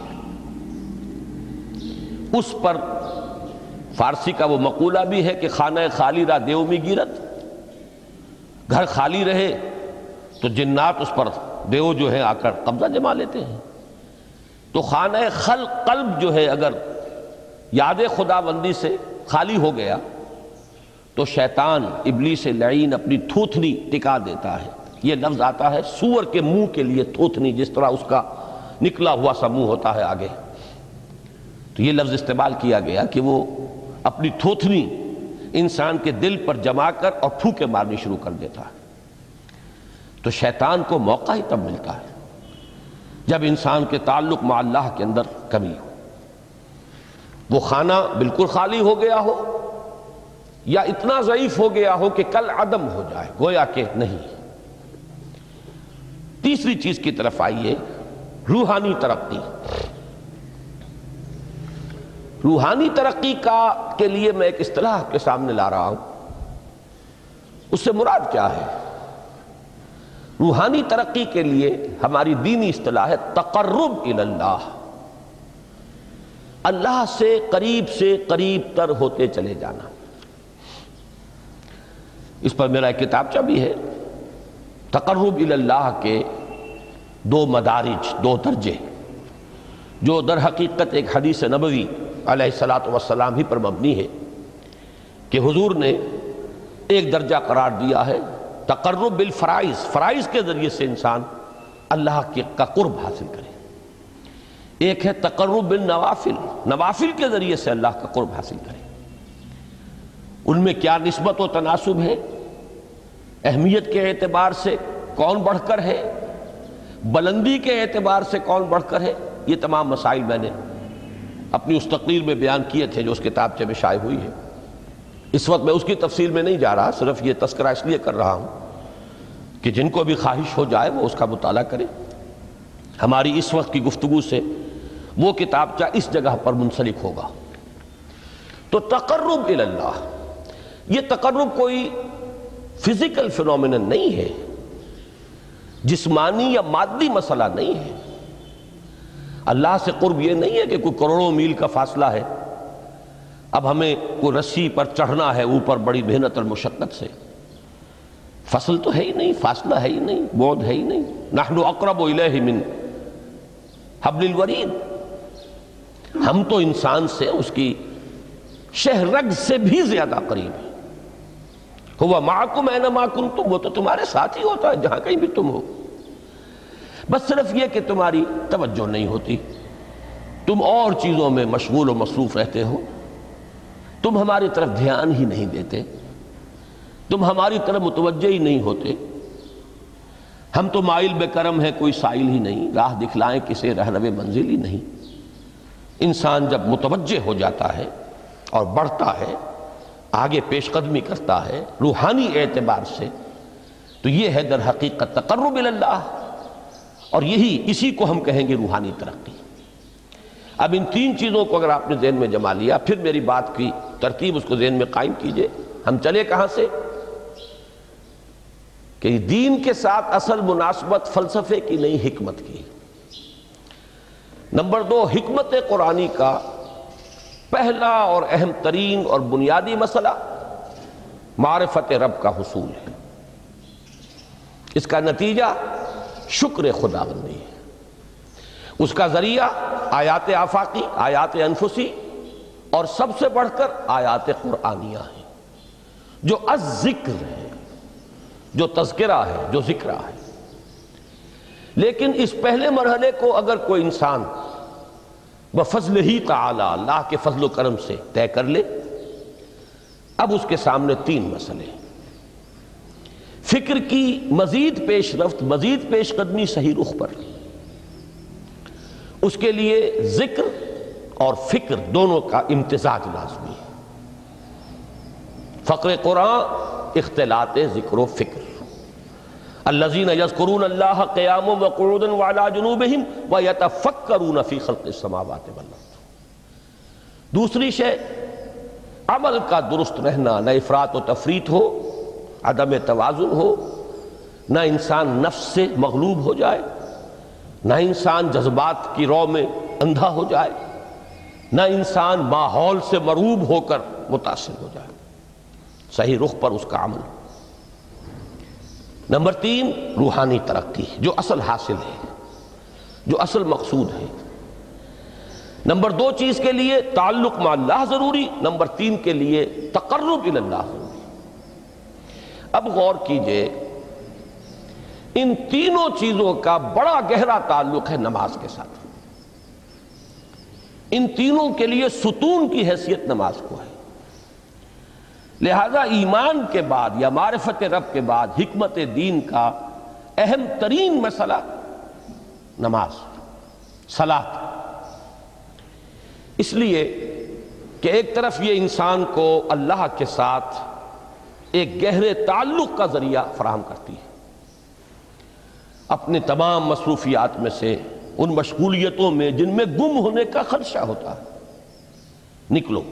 اس پر، فارسی کا وہ مقولہ بھی ہے کہ خانہ خالی را دیو می گیرت، گھر خالی رہے تو جنات اس پر دیو جو ہے آ کر قبضہ جما لیتے ہیں۔ تو خانہ قلب جو ہے اگر یاد خدا بندی سے خالی ہو گیا تو شیطان ابلیس لعین اپنی تھوتنی ٹکا دیتا ہے۔ یہ لفظ آتا ہے سور کے منہ کے لیے تھوتنی، جس طرح اس کا نکلا ہوا سا منہ ہوتا ہے آگے، تو یہ لفظ استعمال کیا گیا کہ وہ اپنی تھوتنی انسان کے دل پر جما کر اور پھوکے مارنی شروع کر دیتا ہے۔ تو شیطان کو موقع ہی تب ملتا ہے جب انسان کے تعلق مع اللہ کے اندر کمی ہو، وہ خانہ بالکل خالی ہو گیا ہو یا اتنا ضعیف ہو گیا ہو کہ کل عدم ہو جائے، گویا کہ نہیں۔ تیسری چیز کی طرف آئیے، روحانی ترقی۔ روحانی ترقی کے لیے میں ایک اصطلاح کے سامنے لا رہا ہوں، اس سے مراد کیا ہے؟ روحانی ترقی کے لیے ہماری دینی اصطلاح ہے تقرب الی اللہ، اللہ سے قریب تر ہوتے چلے جانا۔ اس پر میرا ایک کتابچہ بھی ہے، تقرب الی اللہ کے دو مدارج، دو درجے، جو در حقیقت ایک حدیث نبوی علیہ الصلوۃ والسلام ہی پر مبنی ہے کہ حضور نے ایک درجہ قرار دیا ہے تقرب بالفرائض، فرائض کے ذریعے سے انسان اللہ کا قرب حاصل کرے۔ ایک ہے تقرب بالنوافل، نوافل کے ذریعے سے اللہ کا قرب حاصل کرے۔ ان میں کیا نسبت و تناسب ہے، اہمیت کے اعتبار سے کون بڑھ کر ہے، بلندی کے اعتبار سے کون بڑھ کر ہے، یہ تمام مسائل میں نے اپنی اس تقریر میں بیان کیے تھے جو اس کتابچے میں شائع ہوئی ہے۔ اس وقت میں اس کی تفصیل میں نہیں جا رہا، صرف یہ تذکرہ اس لیے کر رہا ہوں کہ جن کو بھی خواہش ہو جائے وہ اس کا مطالعہ کرے۔ ہماری اس وقت کی گفتگو سے وہ کتابچہ اس جگہ پر منسلک ہوگا۔ تو تقرب الی اللہ، یہ تقرب کوئی فزیکل فینومینن نہیں ہے، جسمانی یا مادی مسئلہ نہیں ہے۔ اللہ سے قرب یہ نہیں ہے کہ کوئی کروڑوں میل کا فاصلہ ہے، اب ہمیں کوئی رسی پر چڑھنا ہے اوپر بڑی محنت اور مشقت سے، فصل تو ہے ہی نہیں، فاصلہ ہے ہی نہیں، بعد ہے ہی نہیں۔ نحن اقرب الیہ من حبل الورید، ہم تو انسان سے اس کی شہرگ سے بھی زیادہ قریب ہیں۔ ہوا معکم اینما کنتم، وہ تو تمہارے ساتھ ہی ہوتا ہے جہاں کہیں بھی تم ہو، بس صرف یہ کہ تمہاری توجہ نہیں ہوتی، تم اور چیزوں میں مشغول و مصروف رہتے ہو، تم ہماری طرف دھیان ہی نہیں دیتے، تم ہماری طرف متوجہ ہی نہیں ہوتے۔ ہم تو مائل بے کرم ہے، کوئی سائل ہی نہیں، راہ دکھلائیں کسے رہنو منزل ہی نہیں۔ انسان جب متوجہ ہو جاتا ہے اور بڑھتا ہے، آگے پیش قدمی کرتا ہے روحانی اعتبار سے، تو یہ ہے در حقیقت تقرب الی اللہ، اور اسی کو ہم کہیں گے روحانی ترقی۔ اب ان تین چیزوں کو اگر آپ نے ذہن میں جما لیا، پھر میری بات کی ترتیب اس کو ذہن میں قائم کیجئے۔ ہم چلے کہاں سے کہ دین کے ساتھ اصل مناسبت فلسفے کی نہیں، حکمت کی۔ نمبر 2، حکمت قرآنی کا پہلا اور اہم ترین اور بنیادی مسئلہ معرفت رب کا حصول ہے۔ اس کا نتیجہ شکر خداوندی ہے، اس کا ذریعہ آیات آفاقی، آیات انفسی، اور سب سے بڑھ کر آیات قرآنیہ ہیں جو الذکر ہے، جو تذکرہ ہے، جو ذکرہ ہے۔ لیکن اس پہلے مرحلے کو اگر کوئی انسان بفضل ہی تعالی، اللہ کے فضل و کرم سے طے کر لے، اب اس کے سامنے تین مسئلے ہیں۔ فکر کی مزید پیش رفت، مزید پیش قدمی صحیح رخ پر، اس کے لیے ذکر اور فکر دونوں کا امتزاج لازمی ہے۔ فقر قرآن اختلاط ذکر و فکر، الذین یذکرون اللہ قیاما وقعودا وعلی جنوبہم ویتفکرون فی خلق السماوات والارض۔ دوسری شے عمل کا درست رہنا، نہ افراط و تفریط ہو، عدم توازن ہو، نہ انسان نفس سے مغلوب ہو جائے، نہ انسان جذبات کی رو میں اندھا ہو جائے، نہ انسان ماحول سے مرعوب ہو کر متاثر ہو جائے، صحیح رخ پر اس کا عمل۔ نمبر 3 روحانی ترقی، جو اصل حاصل ہے، جو اصل مقصود ہے۔ نمبر 2 چیز کے لیے تعلق مع اللہ ضروری، نمبر 3 کے لیے تقرب الی اللہ ضروری۔ اب غور کیجئے، ان تینوں چیزوں کا بڑا گہرا تعلق ہے نماز کے ساتھ۔ ان تینوں کے لیے ستون کی حیثیت نماز کو ہے۔ لہذا ایمان کے بعد یا معرفت رب کے بعد حکمت دین کا اہم ترین مسئلہ نماز، صلاۃ۔ اس لیے کہ ایک طرف یہ انسان کو اللہ کے ساتھ ایک گہرے تعلق کا ذریعہ فراہم کرتی ہے۔ اپنے تمام مصروفیات میں سے، ان مشغولیتوں میں جن میں گم ہونے کا خدشہ ہوتا ہے، نکلو۔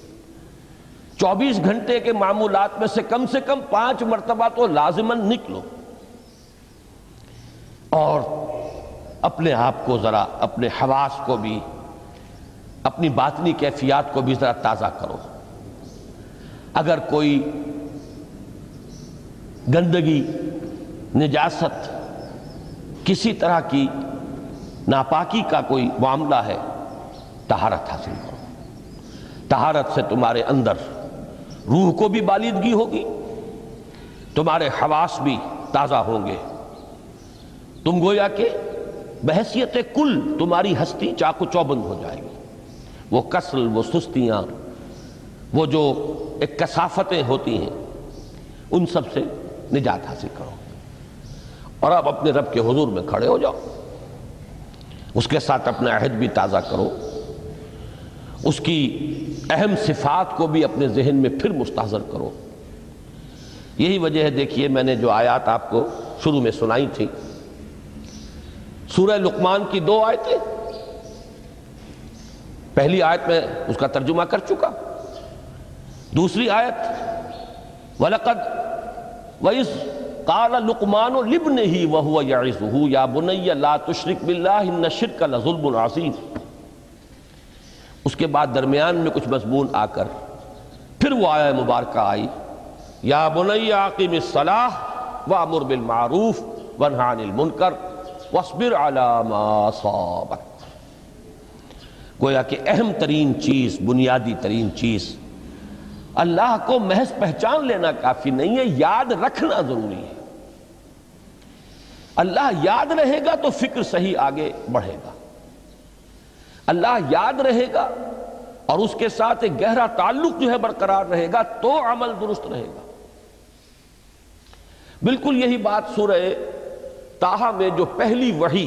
24 گھنٹے کے معمولات میں سے کم 5 مرتبہ تو لازماً نکلو، اور اپنے آپ کو ذرا، اپنے حواس کو بھی، اپنی باطنی کیفیات کو بھی ذرا تازہ کرو۔ اگر کوئی گندگی، نجاست، کسی طرح کی ناپاکی کا کوئی معاملہ ہے، طہارت حاصل کرو۔ طہارت سے تمہارے اندر روح کو بھی بالیدگی ہوگی، تمہارے حواس بھی تازہ ہوں گے، تم گویا کہ بحیثیت کل تمہاری ہستی چاق و چوبند ہو جائے گی۔ وہ کسل، وہ سستیاں، وہ جو ایک کثافتیں ہوتی ہیں، ان سب سے نجات حاصل کرو، اور اب اپنے رب کے حضور میں کھڑے ہو جاؤ، اس کے ساتھ اپنا عہد بھی تازہ کرو، اس کی اہم صفات کو بھی اپنے ذہن میں پھر مستحضر کرو۔ یہی وجہ ہے، دیکھیے میں نے جو آیات آپ کو شروع میں سنائی تھی، سورہ لقمان کی 2 آیتیں، پہلی آیت میں اس کا ترجمہ کر چکا، دوسری آیت وَلَقَدْ وَإِذْ قَالَ لُقْمَانُ لِابْنِهِ وَهُوَ يَعِظُهُ يَا بُنَيَّ لَا تُشْرِكْ بِاللَّهِ إِنَّ الشِّرْكَ لَظُلْمٌ عَظِيمٌ۔ اس کے بعد درمیان میں کچھ مضمون آ کر پھر وہ آیہ مبارکہ آئی، یا بنی اقیم الصلاۃ وامر بالمعروف وانہی عن المنکر واصبر علی ما اصابک۔ گویا کہ اہم ترین چیز، بنیادی ترین چیز، اللہ کو محض پہچان لینا کافی نہیں ہے، یاد رکھنا ضروری ہے۔ اللہ یاد رہے گا تو فکر صحیح آگے بڑھے گا، اللہ یاد رہے گا اور اس کے ساتھ ایک گہرا تعلق جو ہے برقرار رہے گا تو عمل درست رہے گا۔ بالکل یہی بات سورہ طٰہٰ میں جو پہلی وحی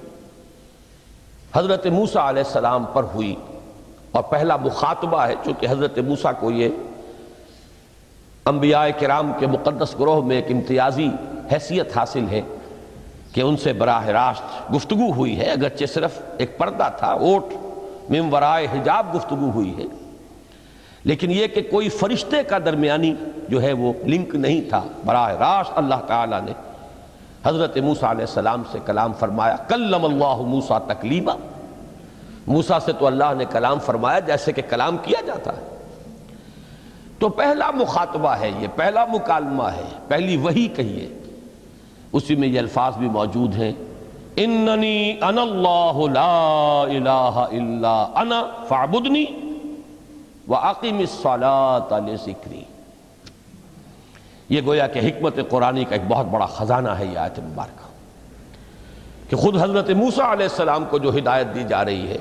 حضرت موسیٰ علیہ السلام پر ہوئی، اور پہلا مخاطبہ ہے، چونکہ حضرت موسیٰ کو یہ انبیاء کرام کے مقدس گروہ میں ایک امتیازی حیثیت حاصل ہے کہ ان سے براہ راست گفتگو ہوئی ہے، اگرچہ صرف ایک پردہ تھا، اوٹ من ورائے حجاب گفتگو ہوئی ہے، لیکن یہ کہ کوئی فرشتے کا درمیانی جو ہے وہ لنک نہیں تھا، براہ راست اللہ تعالیٰ نے حضرت موسیٰ علیہ السلام سے کلام فرمایا۔ کلم اللہ موسیٰ تکلیما، موسیٰ سے تو اللہ نے کلام فرمایا جیسے کہ کلام کیا جاتا ہے۔ تو پہلا مخاطبہ ہے، یہ پہلا مکالمہ ہے، پہلی وحی کہیے، اسی میں یہ الفاظ بھی موجود ہیں، اننی انا اللہ لا الہ الا انا فاعبدنی واقم الصلاۃ لذکری۔ یہ گویا کہ حکمت قرآنی کا ایک بہت بڑا خزانہ ہے یہ آیت مبارکہ، کہ خود حضرت موسیٰ علیہ السلام کو جو ہدایت دی جا رہی ہے،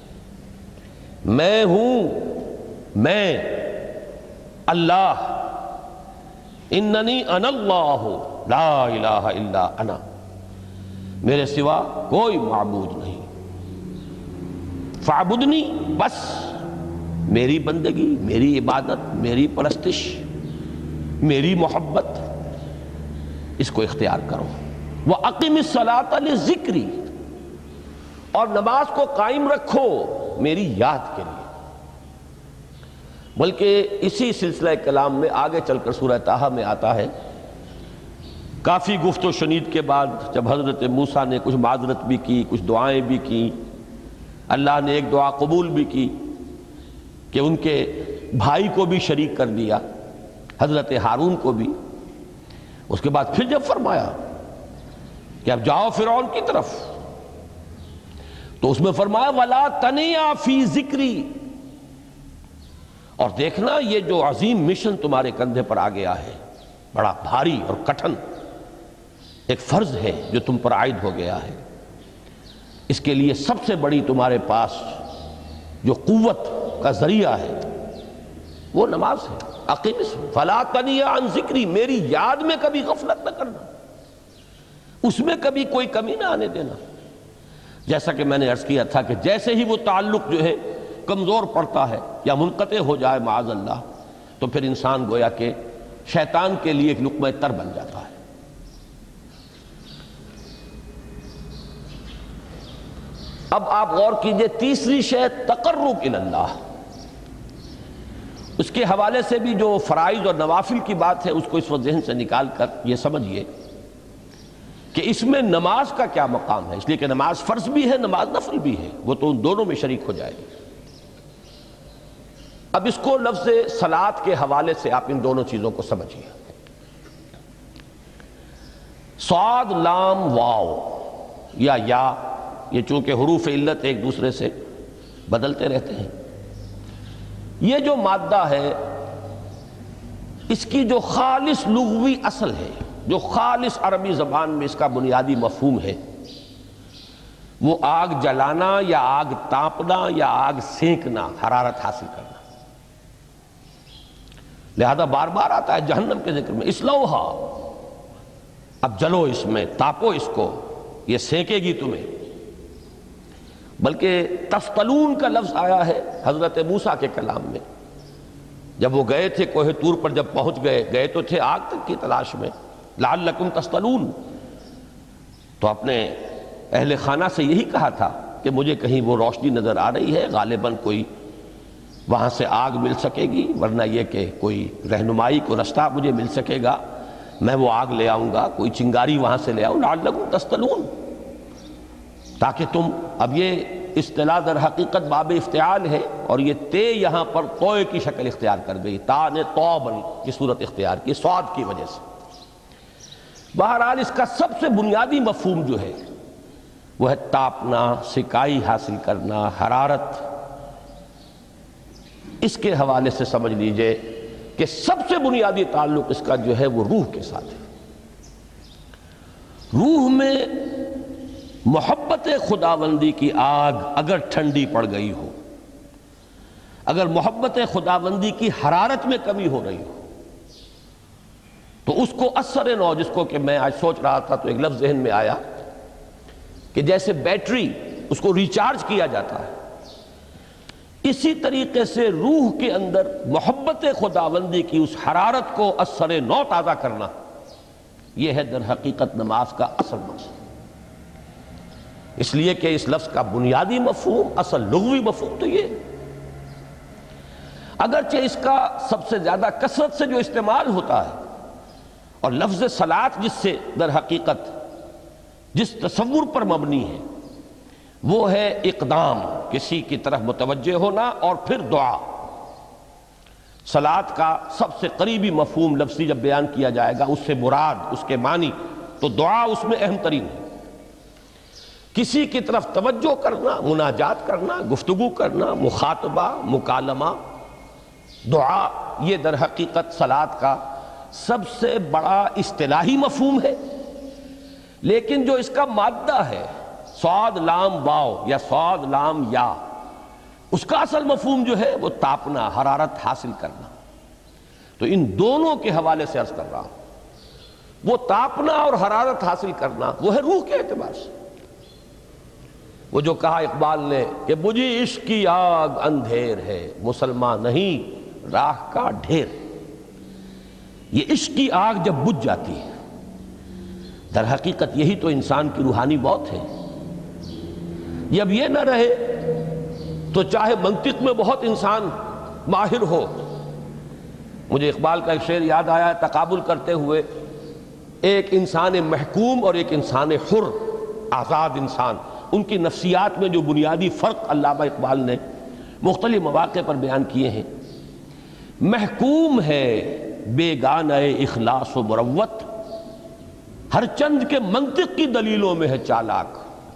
میں ہوں، میں اللہ، اننی انا اللہ لا الہ الا انا، میرے سوا کوئی معبود نہیں، فاعبدنی، بس میری بندگی، میری عبادت، میری پرستش، میری محبت، اس کو اختیار کرو۔ وَأَقِمِ الصَّلَاةَ لِذِكْرِي، اور نماز کو قائم رکھو میری یاد کے لیے۔ بلکہ اسی سلسلہ کلام میں آگے چل کر سورہ طٰہٰ میں آتا ہے، کافی گفت و شنید کے بعد جب حضرت موسیٰ نے کچھ معذرت بھی کی، کچھ دعائیں بھی کی، اللہ نے ایک دعا قبول بھی کی کہ ان کے بھائی کو بھی شریک کر دیا، حضرت ہارون کو بھی۔ اس کے بعد پھر جب فرمایا کہ اب جاؤ فرعون کی طرف، تو اس میں فرمایا وَلَا تَنِيَا فِي ذِكْرِي، اور دیکھنا یہ جو عظیم مشن تمہارے کندھے پر آ گیا ہے، بڑا بھاری اور کٹھن ایک فرض ہے جو تم پر عائد ہو گیا ہے، اس کے لیے سب سے بڑی تمہارے پاس جو قوت کا ذریعہ ہے وہ نماز ہے۔ اقیم فلا تنیا عن ذکری، میری یاد میں کبھی غفلت نہ کرنا، اس میں کبھی کوئی کمی نہ آنے دینا۔ جیسا کہ میں نے عرض کیا تھا کہ جیسے ہی وہ تعلق جو ہے کمزور پڑتا ہے یا منقطع ہو جائے معاذ اللہ، تو پھر انسان گویا کہ شیطان کے لیے ایک لقمہ تر بن جاتا ہے۔ اب آپ غور کیجئے، تیسری شے تقرب الی اللہ، اس کے حوالے سے بھی جو فرائض اور نوافل کی بات ہے اس کو اس وقت ذہن سے نکال کر یہ سمجھیے کہ اس میں نماز کا کیا مقام ہے، اس لیے کہ نماز فرض بھی ہے، نماز نفل بھی ہے، وہ تو ان دونوں میں شریک ہو جائے گی۔ اب اس کو لفظ صلاۃ کے حوالے سے آپ ان دونوں چیزوں کو سمجھیے۔ صاد لام واو یا یہ چونکہ حروف علت ایک دوسرے سے بدلتے رہتے ہیں، یہ جو مادہ ہے اس کی جو خالص لغوی اصل ہے، جو خالص عربی زبان میں اس کا بنیادی مفہوم ہے، وہ آگ جلانا یا آگ تاپنا یا آگ سینکنا، حرارت حاصل کرنا۔ لہذا بار بار آتا ہے جہنم کے ذکر میں اسلوہا، اب جلو اس میں، تاپو اس کو، یہ سینکے گی تمہیں۔ بلکہ تفتلون کا لفظ آیا ہے حضرت موسیٰ کے کلام میں، جب وہ گئے تھے کوہ طور پر، جب پہنچ گئے تو تھے آگ تک کی تلاش میں، لعلکم تفتلون، تو اپنے اہل خانہ سے یہی کہا تھا کہ مجھے کہیں وہ روشنی نظر آ رہی ہے، غالباً کوئی وہاں سے آگ مل سکے گی، ورنہ یہ کہ کوئی رہنمائی کو رستہ مجھے مل سکے گا، میں وہ آگ لے آؤں گا، کوئی چنگاری وہاں سے لے آؤں، لعلکم تفتلون، تاکہ تم، اب یہ اصطلاح در حقیقت باب افتعال ہے، اور یہ تے یہاں پر توئے کی شکل اختیار کر گئی، تا نے تو بنی کی صورت اختیار کی صاد کی وجہ سے۔ بہرحال اس کا سب سے بنیادی مفہوم جو ہے وہ ہے تاپنا، سکائی حاصل کرنا، حرارت۔ اس کے حوالے سے سمجھ لیجئے کہ سب سے بنیادی تعلق اس کا جو ہے وہ روح کے ساتھ ہے۔ روح میں محبت خداوندی کی آگ اگر ٹھنڈی پڑ گئی ہو، اگر محبت خداوندی کی حرارت میں کمی ہو رہی ہو، تو اس کو اثر نو، جس کو کہ میں آج سوچ رہا تھا تو ایک لفظ ذہن میں آیا کہ جیسے بیٹری اس کو ریچارج کیا جاتا ہے، اسی طریقے سے روح کے اندر محبت خداوندی کی اس حرارت کو اثر نو تازہ کرنا، یہ ہے در حقیقت نماز کا اصل مقصد۔ اس لیے کہ اس لفظ کا بنیادی مفہوم، اصل لغوی مفہوم تو یہ، اگرچہ اس کا سب سے زیادہ کثرت سے جو استعمال ہوتا ہے، اور لفظ صلاۃ جس سے در حقیقت جس تصور پر مبنی ہے وہ ہے اقدام، کسی کی طرف متوجہ ہونا اور پھر دعا۔ صلاۃ کا سب سے قریبی مفہوم لفظی جب بیان کیا جائے گا، اس سے مراد، اس کے معنی، تو دعا اس میں اہم ترین ہے۔ کسی کی طرف توجہ کرنا، مناجات کرنا، گفتگو کرنا، مخاطبہ، مکالمہ، دعا، یہ در حقیقت صلاۃ کا سب سے بڑا اصطلاحی مفہوم ہے۔ لیکن جو اس کا مادہ ہے، صاد لام واو یا صاد لام یا، اس کا اصل مفہوم جو ہے وہ تاپنا، حرارت حاصل کرنا۔ تو ان دونوں کے حوالے سے عرض کر رہا ہوں، وہ تاپنا اور حرارت حاصل کرنا وہ ہے روح کے اعتبار سے۔ وہ جو کہا اقبال نے کہ بجھی عشق کی آگ اندھیر ہے، مسلمان نہیں راہ کا ڈھیر۔ یہ عشق کی آگ جب بجھ جاتی ہے در حقیقت یہی تو انسان کی روحانی موت ہے۔ جب یہ نہ رہے تو چاہے منطق میں بہت انسان ماہر ہو، مجھے اقبال کا ایک شعر یاد آیا ہے، تقابل کرتے ہوئے ایک انسان محکوم اور ایک انسان حر، آزاد انسان، ان کی نفسیات میں جو بنیادی فرق علامہ اقبال نے مختلف مواقع پر بیان کیے ہیں۔ محکوم ہے بیگانہ اخلاص و مروت، ہر چند کے منطق کی دلیلوں میں ہے چالاک۔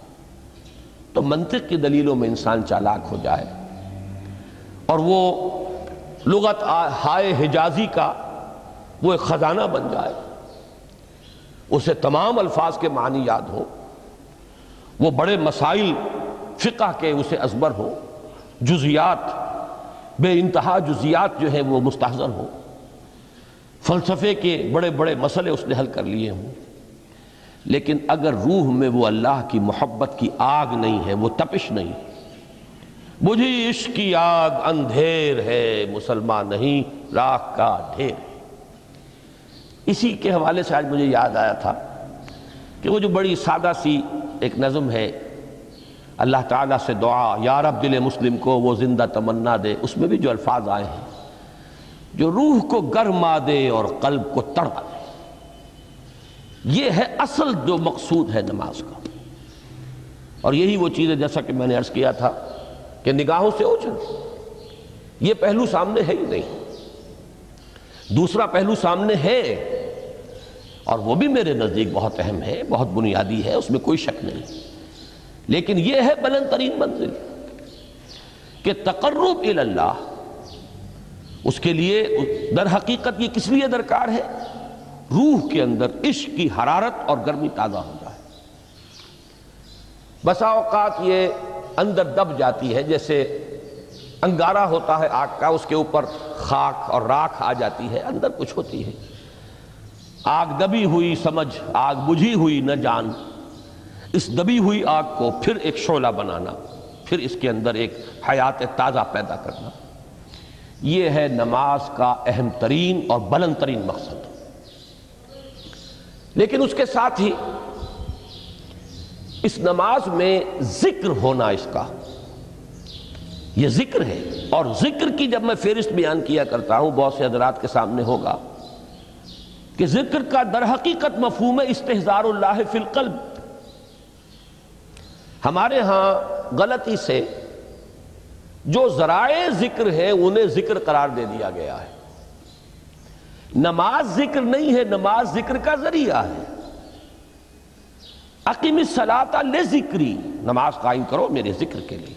تو منطق کی دلیلوں میں انسان چالاک ہو جائے اور وہ لغت ہائے حجازی کا وہ ایک خزانہ بن جائے، اسے تمام الفاظ کے معنی یاد ہو، وہ بڑے مسائل فقہ کے اسے ازبر ہو، جزیات بے انتہا جزیات جو ہیں وہ مستحضر ہو، فلسفے کے بڑے بڑے مسئلے اس نے حل کر لیے ہوں، لیکن اگر روح میں وہ اللہ کی محبت کی آگ نہیں ہے، وہ تپش نہیں، بجھی عشق کی آگ اندھیر ہے مسلمان نہیں راکھ کا ڈھیر۔ اسی کے حوالے سے آج مجھے یاد آیا تھا کہ وہ جو بڑی سادہ سی ایک نظم ہے، اللہ تعالیٰ سے دعا یا رب دل مسلم کو وہ زندہ تمنا دے، اس میں بھی جو الفاظ آئے ہیں جو روح کو گرما دے اور قلب کو تڑپا دے، یہ ہے اصل جو مقصود ہے نماز کا۔ اور یہی وہ چیز ہے جیسا کہ میں نے عرض کیا تھا کہ نگاہوں سے اوجھل، یہ پہلو سامنے ہے ہی نہیں، دوسرا پہلو سامنے ہے اور وہ بھی میرے نزدیک بہت اہم ہے، بہت بنیادی ہے، اس میں کوئی شک نہیں، لیکن یہ ہے بلند ترین منزل کہ تقرب الی اللہ، اس کے لیے در حقیقت یہ کس لیے درکار ہے؟ روح کے اندر عشق کی حرارت اور گرمی تازہ ہو جائے۔ بسا اوقات یہ اندر دب جاتی ہے، جیسے انگارہ ہوتا ہے آگ کا، اس کے اوپر خاک اور راکھ آ جاتی ہے، اندر کچھ ہوتی ہے، آگ دبی ہوئی سمجھ آگ بجھی ہوئی نہ جان، اس دبی ہوئی آگ کو پھر ایک شعلہ بنانا، پھر اس کے اندر ایک حیات تازہ پیدا کرنا، یہ ہے نماز کا اہم ترین اور بلند ترین مقصد۔ لیکن اس کے ساتھ ہی اس نماز میں ذکر ہونا، اس کا یہ ذکر ہے، اور ذکر کی جب میں فہرست بیان کیا کرتا ہوں بہت سے حضرات کے سامنے ہوگا کہ ذکر کا در حقیقت مفہوم ہے استحضار اللہ فی القلب۔ ہمارے ہاں غلطی سے جو ذرائع ذکر ہیں انہیں ذکر قرار دے دیا گیا ہے۔ نماز ذکر نہیں ہے، نماز ذکر کا ذریعہ ہے۔ اقیم الصلاۃ لذکری، نماز قائم کرو میرے ذکر کے لیے۔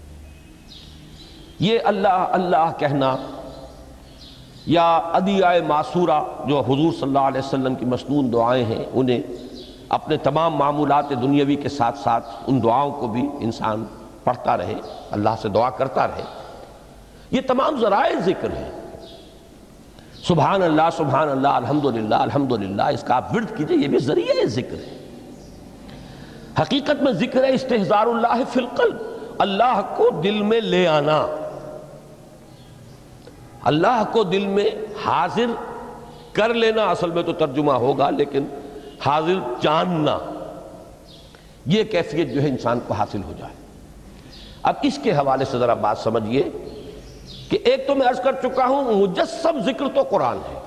یہ اللہ اللہ کہنا یا ادعیہ معصورہ جو حضور صلی اللہ علیہ وسلم کی مسنون دعائیں ہیں، انہیں اپنے تمام معمولات دنیاوی کے ساتھ ساتھ ان دعاؤں کو بھی انسان پڑھتا رہے، اللہ سے دعا کرتا رہے، یہ تمام ذرائع ذکر ہیں۔ سبحان اللہ الحمدللہ الحمدللہ، اس کا آپ ورد کیجئے، یہ بھی ذریعہ ذکر ہے۔ حقیقت میں ذکر ہے استحضار اللہ فی القلب، اللہ کو دل میں لے آنا، اللہ کو دل میں حاضر کر لینا، اصل میں تو ترجمہ ہوگا لیکن حاضر جاننا، یہ کیفیت جو ہے انسان کو حاصل ہو جائے۔ اب اس کے حوالے سے ذرا بات سمجھیے کہ ایک تو میں عرض کر چکا ہوں مجسم ذکر تو قرآن ہے،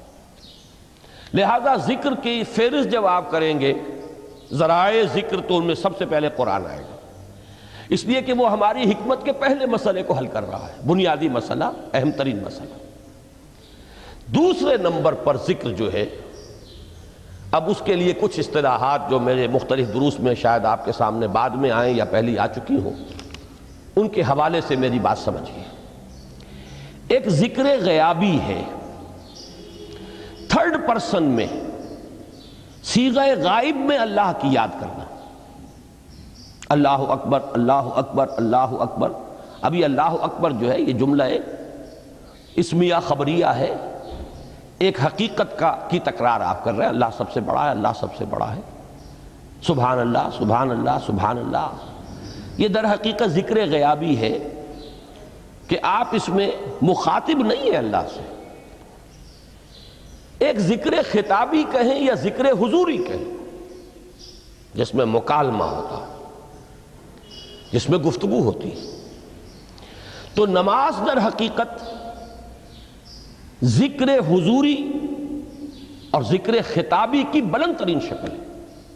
لہذا ذکر کی فہرست جب آپ کریں گے ذرائع ذکر تو ان میں سب سے پہلے قرآن آئے گا، اس لیے کہ وہ ہماری حکمت کے پہلے مسئلے کو حل کر رہا ہے، بنیادی مسئلہ، اہم ترین مسئلہ۔ دوسرے نمبر پر ذکر جو ہے، اب اس کے لیے کچھ اصطلاحات جو میرے مختلف دروس میں شاید آپ کے سامنے بعد میں آئیں یا پہلی آ چکی ہوں، ان کے حوالے سے میری بات سمجھیے۔ ایک ذکر غیابی ہے، تھرڈ پرسن میں، صیغہ غائب میں اللہ کی یاد کرنا، اللہ اکبر اللہ اکبر اللہ اکبر۔ ابھی اللہ اکبر جو ہے یہ جملہ اسمیہ خبریہ ہے، ایک حقیقت کی تکرار آپ کر رہے ہیں، اللہ سب سے بڑا ہے، اللہ سب سے بڑا ہے، سبحان اللہ سبحان اللہ سبحان اللہ۔ یہ در حقیقت ذکر غیابی ہے کہ آپ اس میں مخاطب نہیں ہیں اللہ سے، ایک ذکر خطابی کہیں یا ذکر حضوری کہیں، جس میں مکالمہ ہوتا، جس میں گفتگو ہوتی. تو نماز در حقیقت ذکر حضوری اور ذکر خطابی کی بلند ترین شکل ہے.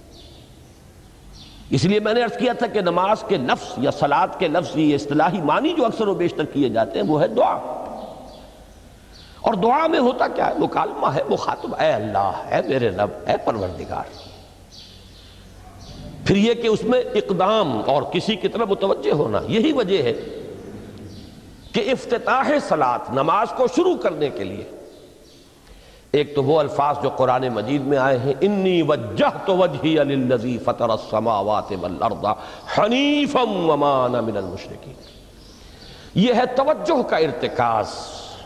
اس لیے میں نے عرض کیا تھا کہ نماز کے لفظ یا صلاۃ کے لفظ یہ اصطلاحی معنی جو اکثر و بیشتر کیے جاتے ہیں وہ ہے دعا. اور دعا میں ہوتا کیا ہے؟ مکالمہ ہے، مخاطب، اے اللہ، اے میرے رب، اے پروردگار. پھر یہ کہ اس میں اقدام اور کسی کی طرف متوجہ ہونا. یہی وجہ ہے کہ افتتاح صلاۃ، نماز کو شروع کرنے کے لیے، ایک تو وہ الفاظ جو قرآن مجید میں آئے ہیں، انی وجہت وجہی للذی فطر السماوات والارض حنیفا وما انا من المشرکین. یہ ہے توجہ کا ارتکاز،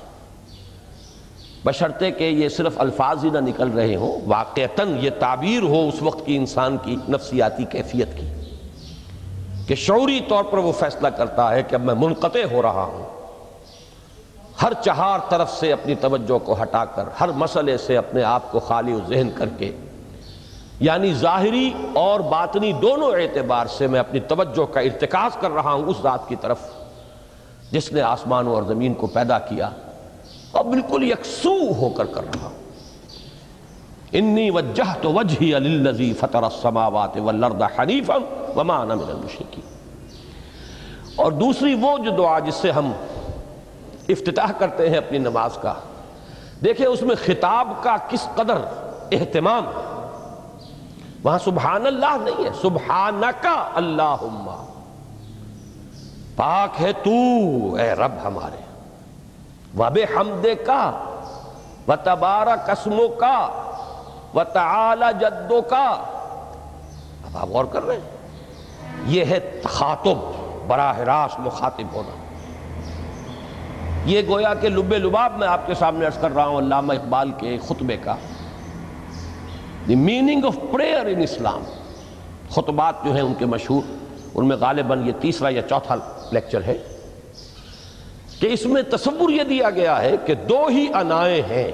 بشرطے کہ یہ صرف الفاظ ہی نہ نکل رہے ہوں، واقعتاً یہ تعبیر ہو اس وقت کی انسان کی نفسیاتی کیفیت کی، کہ شعوری طور پر وہ فیصلہ کرتا ہے کہ اب میں منقطع ہو رہا ہوں، ہر چہار طرف سے اپنی توجہ کو ہٹا کر، ہر مسئلے سے اپنے آپ کو خالی و ذہن کر کے، یعنی ظاہری اور باطنی دونوں اعتبار سے میں اپنی توجہ کا ارتکاز کر رہا ہوں اس ذات کی طرف جس نے آسمانوں اور زمین کو پیدا کیا، اور بالکل یکسو ہو کر رہا ہوں. انی وجہت وجہی للذی فطر السماوات والارض حنیفا وما انا من المشرکین. اور دوسری وہ جو دعا جس سے ہم افتتاح کرتے ہیں اپنی نماز کا، دیکھیں اس میں خطاب کا کس قدر اہتمام ہے. وہاں سبحان اللہ نہیں ہے، سبحانک اللہم، پاک ہے تو اے رب ہمارے، وبحمدک وتبارک اسمک وتعالی جدک. اب آپ غور کر رہے ہیں، یہ ہے تخاطب، براہ راست مخاطب ہونا. یہ گویا کہ لب لباب میں آپ کے سامنے عرض کر رہا ہوں علامہ اقبال کے خطبے کا، the meaning of prayer in Islam. خطبات جو ہیں ان کے مشہور، ان میں غالباً یہ تیسرا یا چوتھا لیکچر ہے کہ اس میں تصور یہ دیا گیا ہے کہ دو ہی انائیں ہیں.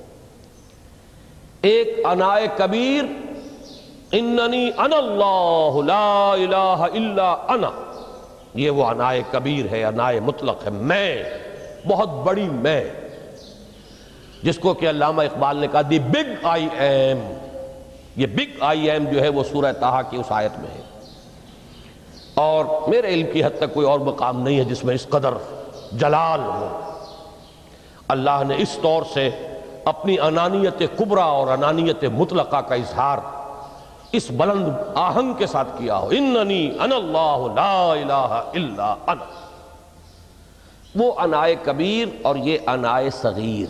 ایک انائے کبیر، اننی انا اللہ لا الہ الا انا، یہ وہ انائے کبیر ہے، انائے مطلق ہے، میں، بہت بڑی میں، جس کو کہ علامہ اقبال نے کہا دی بگ آئی ایم. یہ بگ آئی ایم جو ہے وہ سورہ طٰہٰ کی اس آیت میں ہے، اور میرے علم کی حد تک کوئی اور مقام نہیں ہے جس میں اس قدر جلال ہو. اللہ نے اس طور سے اپنی انانیت کبریٰ اور انانیت مطلقہ کا اظہار اس بلند آہنگ کے ساتھ کیا ہو، اننی انا اللہ لا الہ الا انا. وہ انائے کبیر اور یہ انائے صغیر،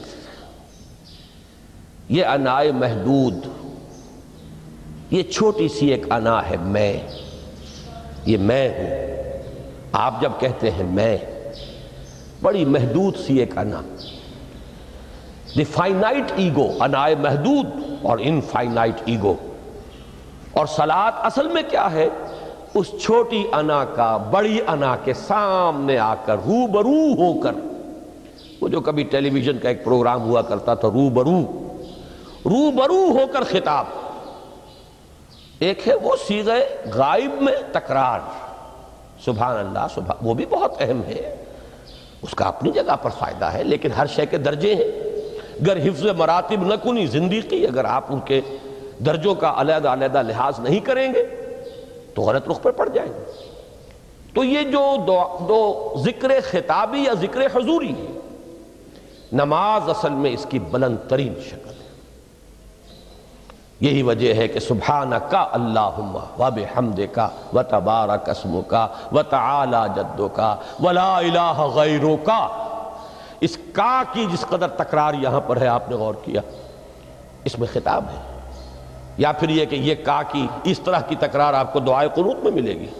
یہ انائے محدود، یہ چھوٹی سی ایک انا ہے، میں، یہ میں ہوں. آپ جب کہتے ہیں میں، بڑی محدود سی ایک انا، دی فائنائٹ ایگو، انائے محدود اور انفائنائٹ ایگو. اور صلاۃ اصل میں کیا ہے؟ اس چھوٹی انا کا بڑی انا کے سامنے آ کر، روبرو ہو کر، وہ جو کبھی ٹیلی ویژن کا ایک پروگرام ہوا کرتا تھا، روبرو ہو کر خطاب. ایک ہے وہ صیغہ غائب میں تکرار، سبحان اللہ، سبحان، وہ بھی بہت اہم ہے، اس کا اپنی جگہ پر فائدہ ہے، لیکن ہر شے کے درجے ہیں. اگر حفظ مراتب نہ کنی زندگی، اگر آپ ان کے درجوں کا علیحدہ علیحدہ لحاظ نہیں کریں گے تو غلط رخ پر پڑ جائیں گے. تو یہ جو دو ذکر خطابی یا ذکر حضوری ہے، نماز اصل میں اس کی بلند ترین شکل ہے. یہی وجہ ہے کہ سبحانک اللہم وبحمدک وتبارک اسمک وتعالی جدک ولا الہ غیرک. اس کا کی جس قدر تکرار یہاں پر ہے، آپ نے غور کیا، اس میں خطاب ہے. یا پھر یہ کہ یہ کا کی اس طرح کی تکرار آپ کو دعائے قنوت میں ملے گی.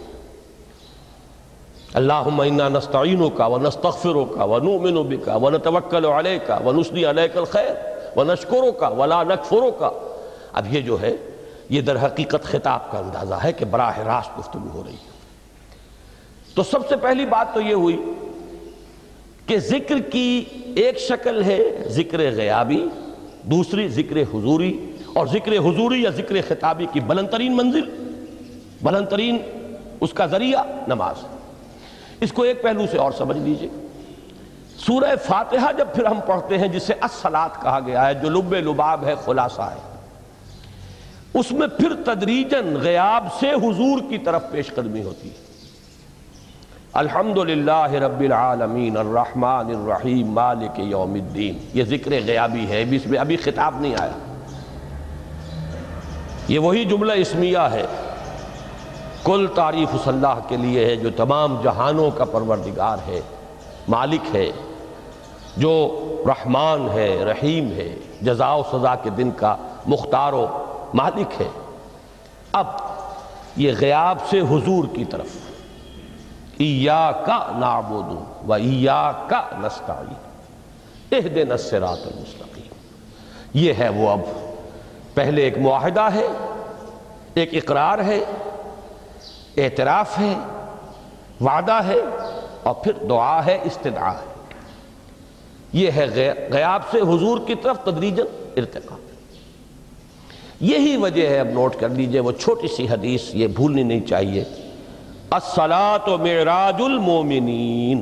اللہم انا نستعینک ونستغفرک ونؤمن بک ونتوکل علیک ونثنی علیک الخیر ونشکرک ولا نکفرک. اب یہ جو ہے یہ در حقیقت خطاب کا اندازہ ہے کہ براہ راست گفتگو ہو رہی ہے. تو سب سے پہلی بات تو یہ ہوئی کہ ذکر کی ایک شکل ہے ذکر غیابی، دوسری ذکر حضوری، اور ذکر حضوری یا ذکر خطابی کی بلند ترین منزل بلند ترین اس کا ذریعہ نماز۔ اس کو ایک پہلو سے اور سمجھ لیجئے، سورہ فاتحہ جب پھر ہم پڑھتے ہیں جسے الصلاۃ کہا گیا ہے، جو لب لباب ہے، خلاصہ ہے، اس میں پھر تدریجاً غیاب سے حضور کی طرف پیش قدمی ہوتی ہے۔ الحمدللہ رب العالمین الرحمن الرحیم مالک یوم الدین، یہ ذکر غیابی ہے، اس میں ابھی خطاب نہیں آیا، یہ وہی جملہ اسمیہ ہے۔ کل تعریف اس اللہ کے لیے ہے جو تمام جہانوں کا پروردگار ہے، مالک ہے، جو رحمان ہے، رحیم ہے، جزا و سزا کے دن کا مختار و مالک ہے۔ اب یہ غیاب سے حضور کی طرف، ایاک نعبد و ایاک نستعین اہدنا الصراط المستقیم، یہ ہے وہ۔ اب پہلے ایک معاہدہ ہے، ایک اقرار ہے، اعتراف ہے، وعدہ ہے، اور پھر دعا ہے، استدعا ہے۔ یہ ہے غیاب سے حضور کی طرف تدریجاً ارتقاء۔ یہی وجہ ہے، اب نوٹ کر لیجئے، وہ چھوٹی سی حدیث یہ بھولنی نہیں چاہیے، الصلاۃ معراج المومنین،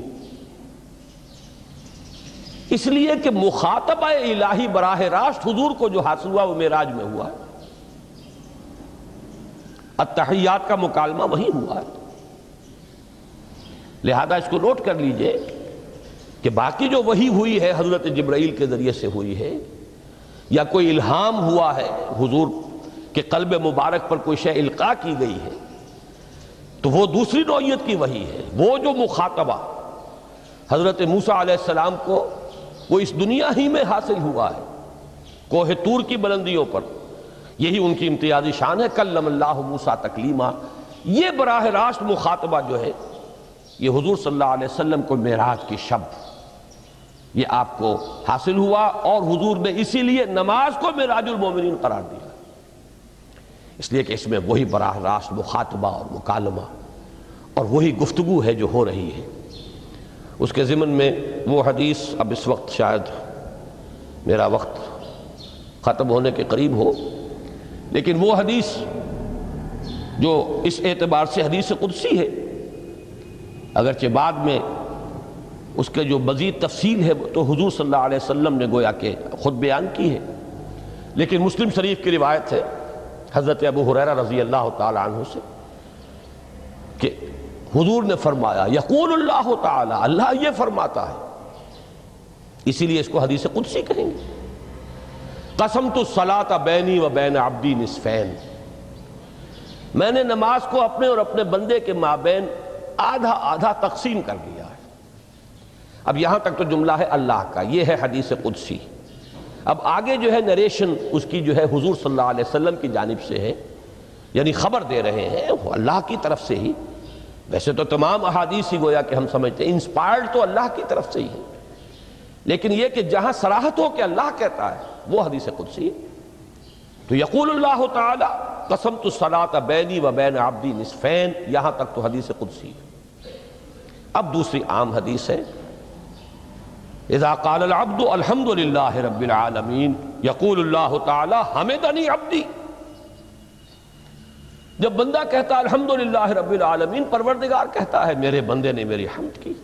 اس لیے کہ مخاطبہ الہی براہ راست حضور کو جو حاصل ہوا وہ معراج میں ہوا ہے، التحیات کا مکالمہ وہی ہوا ہے۔ لہذا اس کو نوٹ کر لیجئے کہ باقی جو وحی ہوئی ہے حضرت جبرائیل کے ذریعے سے ہوئی ہے، یا کوئی الہام ہوا ہے، حضور کے قلب مبارک پر کوئی شے القاء کی گئی ہے، تو وہ دوسری نوعیت کی وحی ہے۔ وہ جو مخاطبہ حضرت موسیٰ علیہ السلام کو وہ اس دنیا ہی میں حاصل ہوا ہے، کوہ طور کی بلندیوں پر، یہی ان کی امتیازی شان ہے، کلم اللہ موسیٰ تکلیما۔ یہ براہ راست مخاطبہ جو ہے یہ حضور صلی اللہ علیہ وسلم کو معراج کی شب یہ آپ کو حاصل ہوا، اور حضور نے اسی لیے نماز کو معراج المومنین قرار دیا، اس لیے کہ اس میں وہی براہ راست مخاطبہ اور مکالمہ اور وہی گفتگو ہے جو ہو رہی ہے۔ اس کے ضمن میں وہ حدیث، اب اس وقت شاید میرا وقت ختم ہونے کے قریب ہو، لیکن وہ حدیث جو اس اعتبار سے حدیث قدسی ہے، اگرچہ بعد میں اس کے جو مزید تفصیل ہے تو حضور صلی اللہ علیہ وسلم نے گویا کہ خود بیان کی ہے، لیکن مسلم شریف کی روایت ہے حضرت ابو ہریرہ رضی اللہ تعالی عنہ سے کہ حضور نے فرمایا، یقول اللہ تعالی، اللہ یہ فرماتا ہے، اسی لیے اس کو حدیث قدسی کہیں گے، قسمت الصلاۃ بینی و بین عبدی نصفین، میں نے نماز کو اپنے اور اپنے بندے کے مابین آدھا آدھا تقسیم کر دیا ہے۔ اب یہاں تک تو جملہ ہے اللہ کا، یہ ہے حدیث قدسی۔ اب آگے جو ہے نریشن اس کی جو ہے حضور صلی اللہ علیہ وسلم کی جانب سے ہے، یعنی خبر دے رہے ہیں وہ اللہ کی طرف سے ہی۔ ویسے تو تمام احادیث ہی گویا کہ ہم سمجھتے ہیں انسپائرڈ تو اللہ کی طرف سے ہی ہے، لیکن یہ کہ جہاں صراحت ہو کہ اللہ کہتا ہے وہ حدیث قدسی ہے۔ تو یقول اللہ تعالی قسمت الصلاۃ بینی و بین عبدی نصفین، یہاں تک تو حدیث قدسی ہے۔ اب دوسری عام حدیث ہے، اذا قال العبد الحمد للہ رب العالمین یقول اللہ تعالی حمدنی عبدی، جب بندہ کہتا ہے الحمدللہ رب العالمین، پروردگار کہتا ہے میرے بندے نے میری حمد کی۔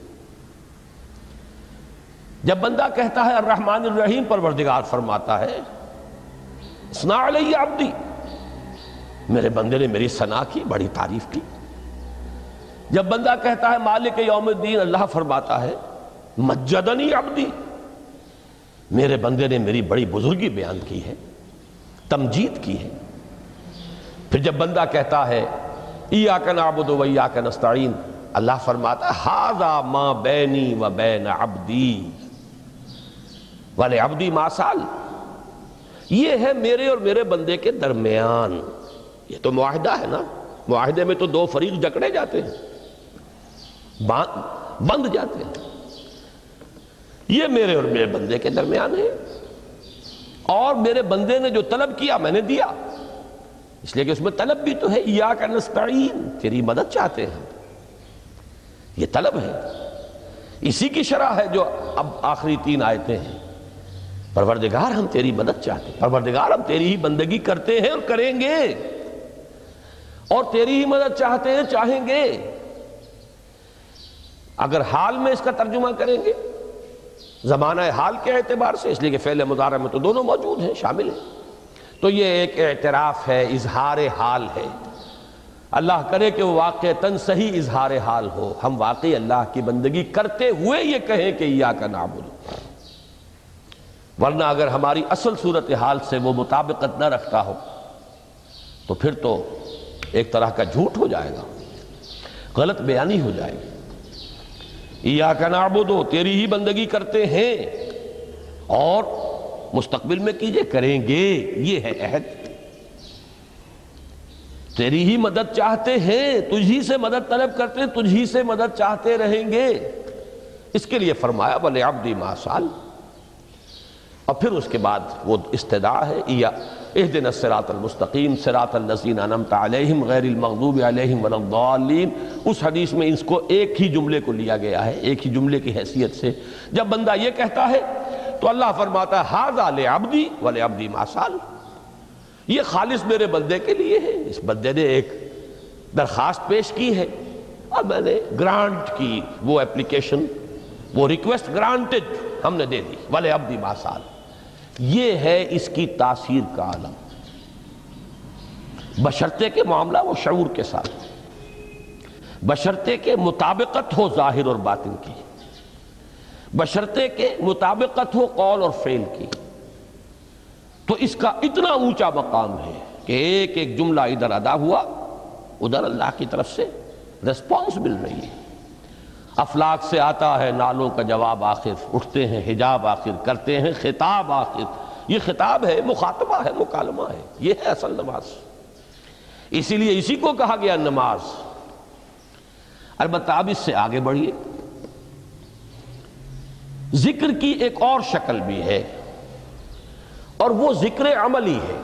جب بندہ کہتا ہے الرحمن الرحیم، پروردگار فرماتا ہے اثنا علی عبدی، میرے بندے نے میری ثنا کی، بڑی تعریف کی۔ جب بندہ کہتا ہے مالک یوم الدین، اللہ فرماتا ہے مجدنی عبدی، میرے بندے نے میری بڑی بزرگی بیان کی ہے، تمجید کی ہے۔ پھر جب بندہ کہتا ہے ایاک نعبد و ایاک نستعین، اللہ فرماتا ہے ھذا ما بینی و بین عبدی ولعبدی ما سأل، یہ ہے میرے اور میرے بندے کے درمیان۔ یہ تو معاہدہ ہے نا، معاہدے میں تو دو فریق جکڑے جاتے ہیں، بند جاتے ہیں، یہ میرے اور میرے بندے کے درمیان ہے، اور میرے بندے نے جو طلب کیا میں نے دیا، اس لیے کہ اس میں طلب بھی تو ہے، ایاک نستعین، تیری مدد چاہتے ہیں، یہ طلب ہے، اسی کی شرح ہے جو اب آخری 3 آیتیں ہیں، پروردگار ہم تیری مدد چاہتے ہیں، پروردگار ہم تیری ہی بندگی کرتے ہیں اور کریں گے، اور تیری ہی مدد چاہتے ہیں، چاہیں گے۔ اگر حال میں اس کا ترجمہ کریں گے زمانہ حال کے اعتبار سے، اس لیے کہ فعل مضارع میں تو دونوں موجود ہیں، شامل ہیں، تو یہ ایک اعتراف ہے، اظہار حال ہے۔ اللہ کرے کہ وہ واقعتاً صحیح اظہار حال ہو، ہم واقعی اللہ کی بندگی کرتے ہوئے یہ کہیں کہ ایاک نعبد، ورنہ اگر ہماری اصل صورتحال سے وہ مطابقت نہ رکھتا ہو تو پھر تو ایک طرح کا جھوٹ ہو جائے گا، غلط بیانی ہو جائے گی۔ ایاک نعبد، تیری ہی بندگی کرتے ہیں، اور مستقبل میں کیجئے، کریں گے، یہ ہے عہد۔ تیری ہی مدد چاہتے ہیں، تجھی سے مدد طلب کرتے ہیں، تجھی سے مدد چاہتے رہیں گے۔ اس کے لیے فرمایا وَلِعَبْدِ مَا سَأَلَ، اور پھر اس کے بعد وہ استدعا ہے، اهدنا الصراط المستقیم صراط الذین انعمت علیہم غیر المغضوب علیہم ولا الضالین۔ اس حدیث میں اس کو ایک ہی جملے کو لیا گیا ہے، ایک ہی جملے کی حیثیت سے۔ جب بندہ یہ کہتا ہے تو اللہ فرماتا ہے ھذا لعبدی ولعبدی ما سأل، یہ خالص میرے بندے کے لیے ہے، اس بندے نے ایک درخواست پیش کی ہے اور میں نے گرانٹ کی، وہ اپلیکیشن، وہ ریکویسٹ گرانٹڈ ہم نے دے دی، ولعبدی ما سأل۔ یہ ہے اس کی تاثیر کا عالم، بشرطے کے معاملہ وہ شعور کے ساتھ، بشرطے کے مطابقت ہو ظاہر اور باطن کی، بشرطے کے مطابقت ہو قول اور فعل کی، تو اس کا اتنا اونچا مقام ہے کہ ایک ایک جملہ ادھر ادا ہوا، ادھر اللہ کی طرف سے ریسپانس مل رہی ہے۔ افلاک سے آتا ہے نالوں کا جواب آخر، اٹھتے ہیں حجاب آخر، کرتے ہیں خطاب آخر۔ یہ خطاب ہے، مخاطبہ ہے، مکالمہ ہے، یہ ہے اصل نماز۔ اسی لیے اسی کو کہا گیا نماز۔ البتہ اب اس سے آگے بڑھیے، ذکر کی ایک اور شکل بھی ہے، اور وہ ذکر عملی ہے۔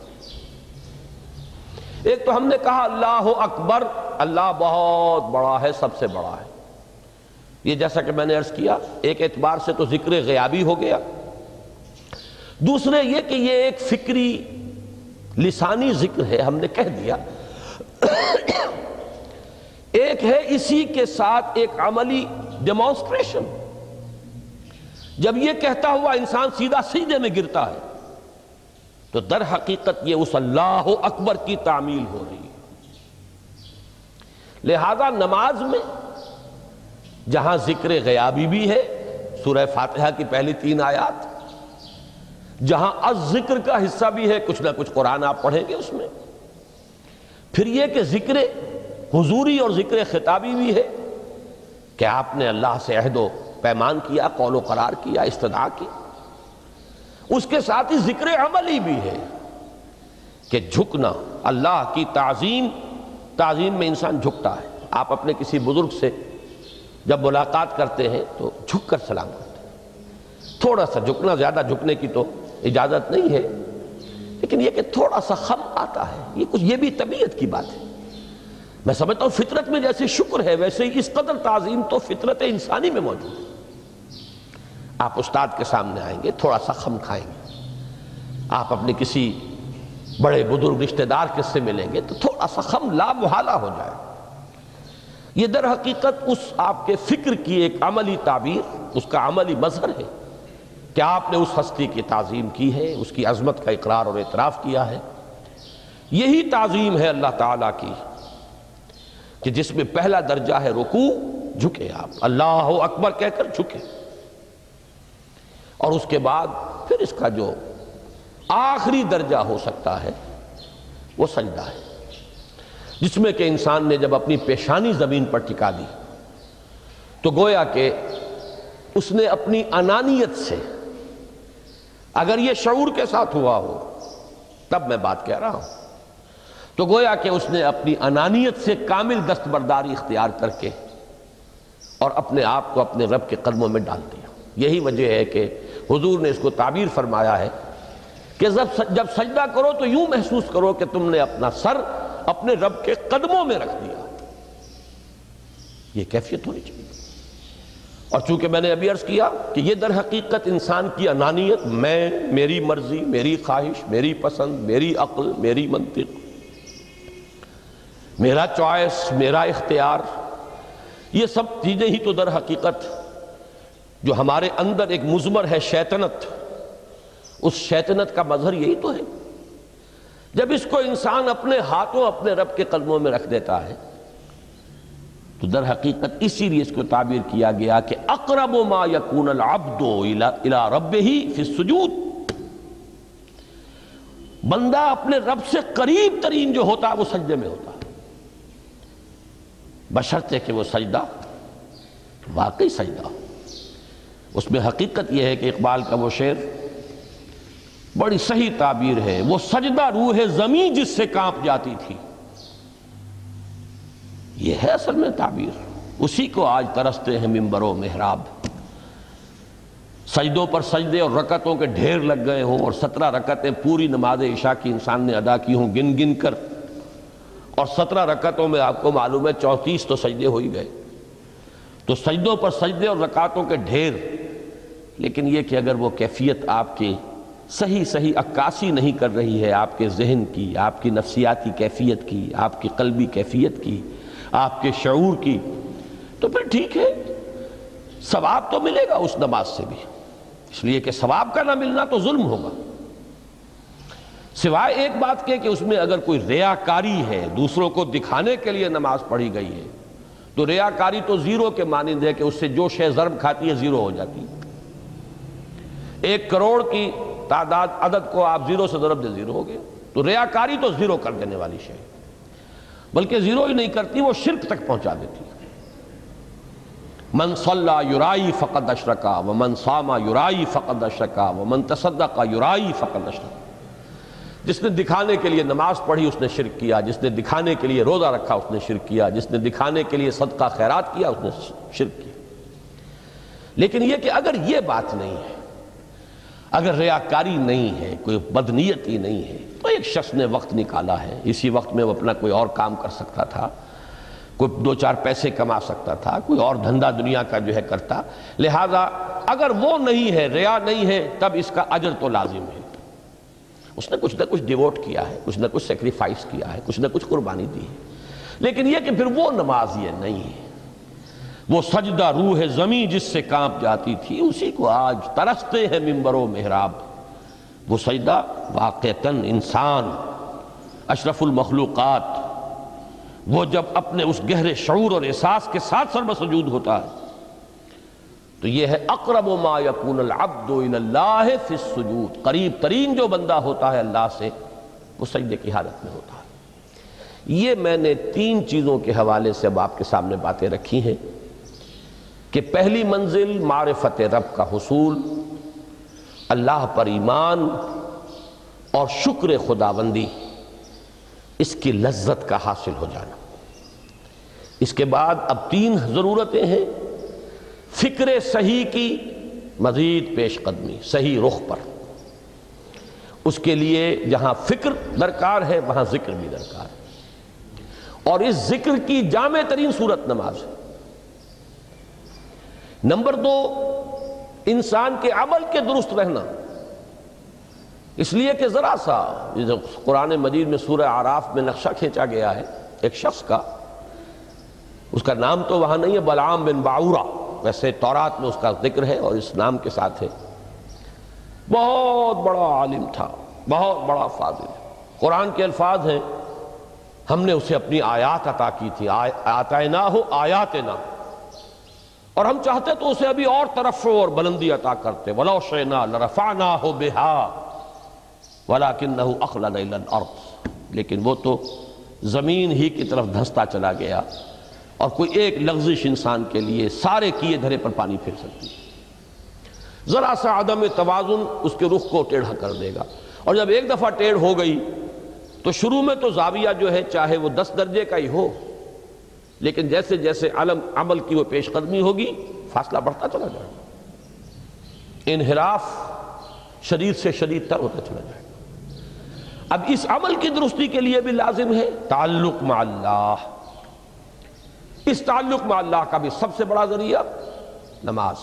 ایک تو ہم نے کہا اللہ اکبر، اللہ بہت بڑا ہے، سب سے بڑا ہے۔ یہ جیسا کہ میں نے عرض کیا، ایک اعتبار سے تو ذکر غیابی ہو گیا، دوسرے یہ کہ یہ ایک فکری لسانی ذکر ہے، ہم نے کہہ دیا۔ ایک ہے اسی کے ساتھ ایک عملی ڈیمانسٹریشن، جب یہ کہتا ہوا انسان سیدھا سجدے میں گرتا ہے تو در حقیقت یہ اس اللہ اکبر کی تعمیل ہو رہی ہے۔ لہذا نماز میں جہاں ذکر غیابی بھی ہے، سورہ فاتحہ کی پہلی 3 آیات، جہاں الذکر کا حصہ بھی ہے، کچھ نہ کچھ قرآن آپ پڑھیں گے اس میں، پھر یہ کہ ذکر حضوری اور ذکر خطابی بھی ہے کہ آپ نے اللہ سے عہد و پیمان کیا، قول و قرار کیا، استدعا کی۔ اس کے ساتھ ہی ذکر عملی بھی ہے کہ جھکنا، اللہ کی تعظیم میں انسان جھکتا ہے۔ آپ اپنے کسی بزرگ سے جب ملاقات کرتے ہیں تو جھک کر سلام کرتے ہیں، تھوڑا سا جھکنا، زیادہ جھکنے کی تو اجازت نہیں ہے، لیکن یہ کہ تھوڑا سا خم آتا ہے، یہ بھی طبیعت کی بات ہے۔ میں سمجھتا ہوں فطرت میں جیسے شکر ہے ویسے ہی اس قدر تعظیم تو فطرت انسانی میں موجود ہے۔ آپ استاد کے سامنے آئیں گے، تھوڑا سا خم کھائیں گے، آپ اپنے کسی بڑے بزرگ رشتہ دار کے سے ملیں گے تو تھوڑا سا خم لا محالہ ہو جائے۔ یہ در حقیقت اس آپ کے فکر کی ایک عملی تعبیر، اس کا عملی مظہر ہے کہ آپ نے اس ہستی کی تعظیم کی ہے، اس کی عظمت کا اقرار اور اعتراف کیا ہے۔ یہی تعظیم ہے اللہ تعالیٰ کی کہ جس میں پہلا درجہ ہے رکوع، جھکے آپ، اللہ اکبر کہہ کر جھکے، اور اس کے بعد پھر اس کا جو آخری درجہ ہو سکتا ہے وہ سجدہ ہے، جس میں کہ انسان نے جب اپنی پیشانی زمین پر ٹکا دی تو گویا کہ اس نے اپنی انانیت سے، اگر یہ شعور کے ساتھ ہوا ہو تب میں بات کہہ رہا ہوں، تو گویا کہ اس نے اپنی انانیت سے کامل دستبرداری اختیار کر کے اور اپنے آپ کو اپنے رب کے قدموں میں ڈال دیا۔ یہی وجہ ہے کہ حضور نے اس کو تعبیر فرمایا ہے کہ جب سجدہ کرو تو یوں محسوس کرو کہ تم نے اپنا سر اپنے رب کے قدموں میں رکھ دیا۔ یہ کیفیت ہونی چاہیے۔ اور چونکہ میں نے ابھی عرض کیا کہ یہ در حقیقت انسان کی انانیت، میں، میری مرضی، میری خواہش، میری پسند، میری عقل، میری منطق، میرا چوائس، میرا اختیار، یہ سب چیزیں ہی تو در حقیقت جو ہمارے اندر ایک مضمر ہے شیطنت، اس شیطنت کا مظہر یہی تو ہے۔ جب اس کو انسان اپنے ہاتھوں اپنے رب کے قدموں میں رکھ دیتا ہے تو در حقیقت اسی لیے اس کو تعبیر کیا گیا کہ اقرب ما یکون العبد الی ربہ فی السجود، بندہ اپنے رب سے قریب ترین جو ہوتا ہے وہ سجدے میں ہوتا ہے، بشرطے کہ وہ سجدہ واقعی سجدہ۔ اس میں حقیقت یہ ہے کہ اقبال کا وہ شعر بڑی صحیح تعبیر ہے، وہ سجدہ روح زمین جس سے کانپ جاتی تھی، یہ ہے اصل میں تعبیر۔ اسی کو آج ترستے ہیں ممبر و محراب، سجدوں پر سجدے اور رکعتوں کے ڈھیر لگ گئے ہوں، اور 17 رکعتیں پوری نماز عشاء کی انسان نے ادا کی ہوں گن گن کر، اور 17 رکعتوں میں آپ کو معلوم ہے 34 تو سجدے ہو ہی گئے، تو سجدوں پر سجدے اور رکعتوں کے ڈھیر۔ لیکن یہ کہ اگر وہ کیفیت آپ کے صحیح عکاسی نہیں کر رہی ہے آپ کے ذہن کی، آپ کی نفسیاتی کیفیت کی، آپ کی قلبی کیفیت کی، آپ کے شعور کی، تو پھر ٹھیک ہے، ثواب تو ملے گا اس نماز سے بھی، اس لیے کہ ثواب کا نہ ملنا تو ظلم ہوگا، سوائے ایک بات کے کہ اس میں اگر کوئی ریاکاری ہے، دوسروں کو دکھانے کے لیے نماز پڑھی گئی ہے، تو ریاکاری تو زیرو کے مانند ہے کہ اس سے جو شے ضرب کھاتی ہے زیرو ہو جاتی ہے۔ 1 کروڑ کی تعداد عدد کو آپ زیرو سے ضرب دے زیرو ہو گئے، تو ریاکاری تو زیرو کر دینے والی شے، بلکہ زیرو ہی نہیں کرتی، وہ شرک تک پہنچا دیتی ہے۔ من صلی یرائی فقد اشرکا ومن صام یرائی فقد اشرکا ومن تصدق یرائی فقد اشرکا، جس نے دکھانے کے لیے نماز پڑھی اس نے شرک کیا، جس نے دکھانے کے لیے روزہ رکھا اس نے شرک کیا، جس نے دکھانے کے لیے صدقہ خیرات کیا اس نے شرک کیا۔ لیکن یہ کہ اگر یہ بات نہیں ہے، اگر ریاکاری نہیں ہے، کوئی بدنیتی نہیں ہے، تو ایک شخص نے وقت نکالا ہے، اسی وقت میں وہ اپنا کوئی اور کام کر سکتا تھا، کوئی 2-4 پیسے کما سکتا تھا، کوئی اور دھندا دنیا کا جو ہے کرتا، لہذا اگر وہ نہیں ہے، ریا نہیں ہے، تب اس کا اجر تو لازم ہے، اس نے کچھ نہ کچھ ڈیووٹ کیا ہے، کچھ نہ کچھ سیکریفائس کیا ہے، کچھ نہ کچھ قربانی دی ہے۔ لیکن یہ کہ پھر وہ نماز یہ نہیں ہے، وہ سجدہ روح زمین جس سے کانپ جاتی تھی، اسی کو آج ترستے ہیں ممبر و محراب۔ وہ سجدہ واقعتاً انسان اشرف المخلوقات وہ جب اپنے اس گہرے شعور اور احساس کے ساتھ سر بسجود ہوتا ہے تو یہ ہے اقرب ما یکون العبد الی اللہ فی السجود، قریب ترین جو بندہ ہوتا ہے اللہ سے وہ سجدے کی حالت میں ہوتا ہے۔ یہ میں نے 3 چیزوں کے حوالے سے اب آپ کے سامنے باتیں رکھی ہیں کہ پہلی منزل معرفت رب کا حصول، اللہ پر ایمان اور شکر خداوندی، اس کی لذت کا حاصل ہو جانا۔ اس کے بعد اب 3 ضرورتیں ہیں، فکر صحیح کی مزید پیش قدمی صحیح رخ پر، اس کے لیے جہاں فکر درکار ہے وہاں ذکر بھی درکار ہے، اور اس ذکر کی جامع ترین صورت نماز ہے۔ نمبر 2، انسان کے عمل کے درست رہنا، اس لیے کہ ذرا سا قرآن مجید میں سورہ اعراف میں نقشہ کھینچا گیا ہے ایک شخص کا، اس کا نام تو وہاں نہیں ہے، بلعام بن باعورہ، ویسے تورات میں اس کا ذکر ہے اور اس نام کے ساتھ ہے، بہت بڑا عالم تھا، بہت بڑا فاضل۔ قرآن کے الفاظ ہیں، ہم نے اسے اپنی آیات عطا کی تھی، آتیناہ آیاتنا، اور ہم چاہتے تو اسے ابھی اور ترفع اور بلندی عطا کرتے، وَلَوْ شِئْنَا لَرَفَعْنَاهُ بِهَا وَلَكِنَّهُ أَخْلَدَ إِلَى الْأَرْضِ، لیکن وہ تو زمین ہی کی طرف دھنستا چلا گیا، اور کوئی ایک لغزش انسان کے لیے سارے کیے دھرے پر پانی پھر سکتی ہے، ذرا سا عدم توازن اس کے رخ کو ٹیڑھا کر دے گا، اور جب ایک دفعہ ٹیڑھ ہو گئی تو شروع میں تو زاویہ جو ہے چاہے وہ 10 درجے کا ہی ہو، لیکن جیسے جیسے عمل کی وہ پیش قدمی ہوگی فاصلہ بڑھتا چلا جائے گا، انحراف شدید سے شدید تر ہوتا چلا جائے گا۔ اب اس عمل کی درستی کے لیے بھی لازم ہے تعلق مع اللہ، اس تعلق مع اللہ کا بھی سب سے بڑا ذریعہ نماز۔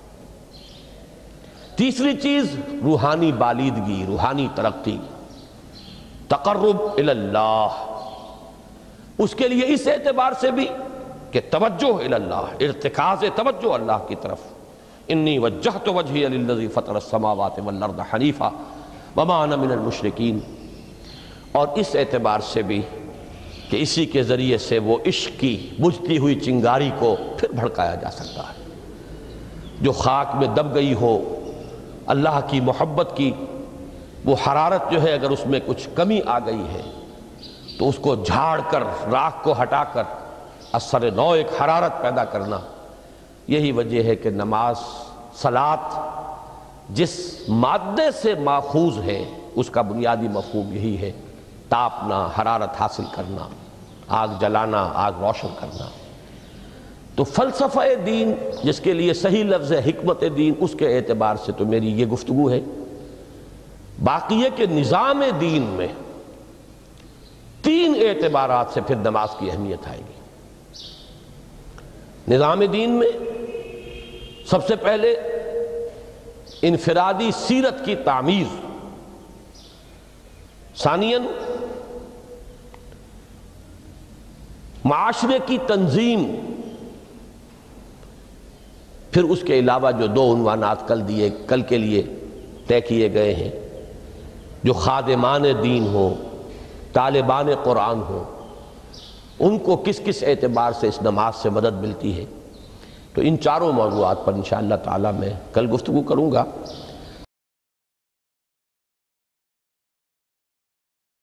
تیسری چیز روحانی بالیدگی، روحانی ترقی، تقرب الی اللہ، اس کے لیے اس اعتبار سے بھی کہ توجہ اللہ، ارتکاز توجہ اللہ کی طرف، انی وجہت وجہی للذی فطر السماوات والارض حنیفا وما انا من المشرکین، اور اس اعتبار سے بھی کہ اسی کے ذریعے سے وہ عشق کی بجھتی ہوئی چنگاری کو پھر بھڑکایا جا سکتا ہے۔ جو خاک میں دب گئی ہو اللہ کی محبت کی وہ حرارت جو ہے، اگر اس میں کچھ کمی آ گئی ہے تو اس کو جھاڑ کر، راکھ کو ہٹا کر اثر نو ایک حرارت پیدا کرنا، یہی وجہ ہے کہ نماز، صلاۃ جس مادے سے ماخوذ ہے اس کا بنیادی مفہوم یہی ہے، تاپنا، حرارت حاصل کرنا، آگ جلانا، آگ روشن کرنا۔ تو فلسفہ دین جس کے لیے صحیح لفظ ہے حکمت دین، اس کے اعتبار سے تو میری یہ گفتگو ہے۔ باقی ہے کہ نظام دین میں تین اعتبارات سے پھر نماز کی اہمیت آئے گی۔ نظام دین میں سب سے پہلے انفرادی سیرت کی تعمیر، ثانیاً معاشرے کی تنظیم، پھر اس کے علاوہ جو دو عنوانات کل کے لیے طے کیے گئے ہیں، جو خادمان دین ہوں، طالبان قرآن ہوں، ان کو کس کس اعتبار سے اس نماز سے مدد ملتی ہے۔ تو ان چاروں موضوعات پر انشاءاللہ تعالی میں کل گفتگو کروں گا۔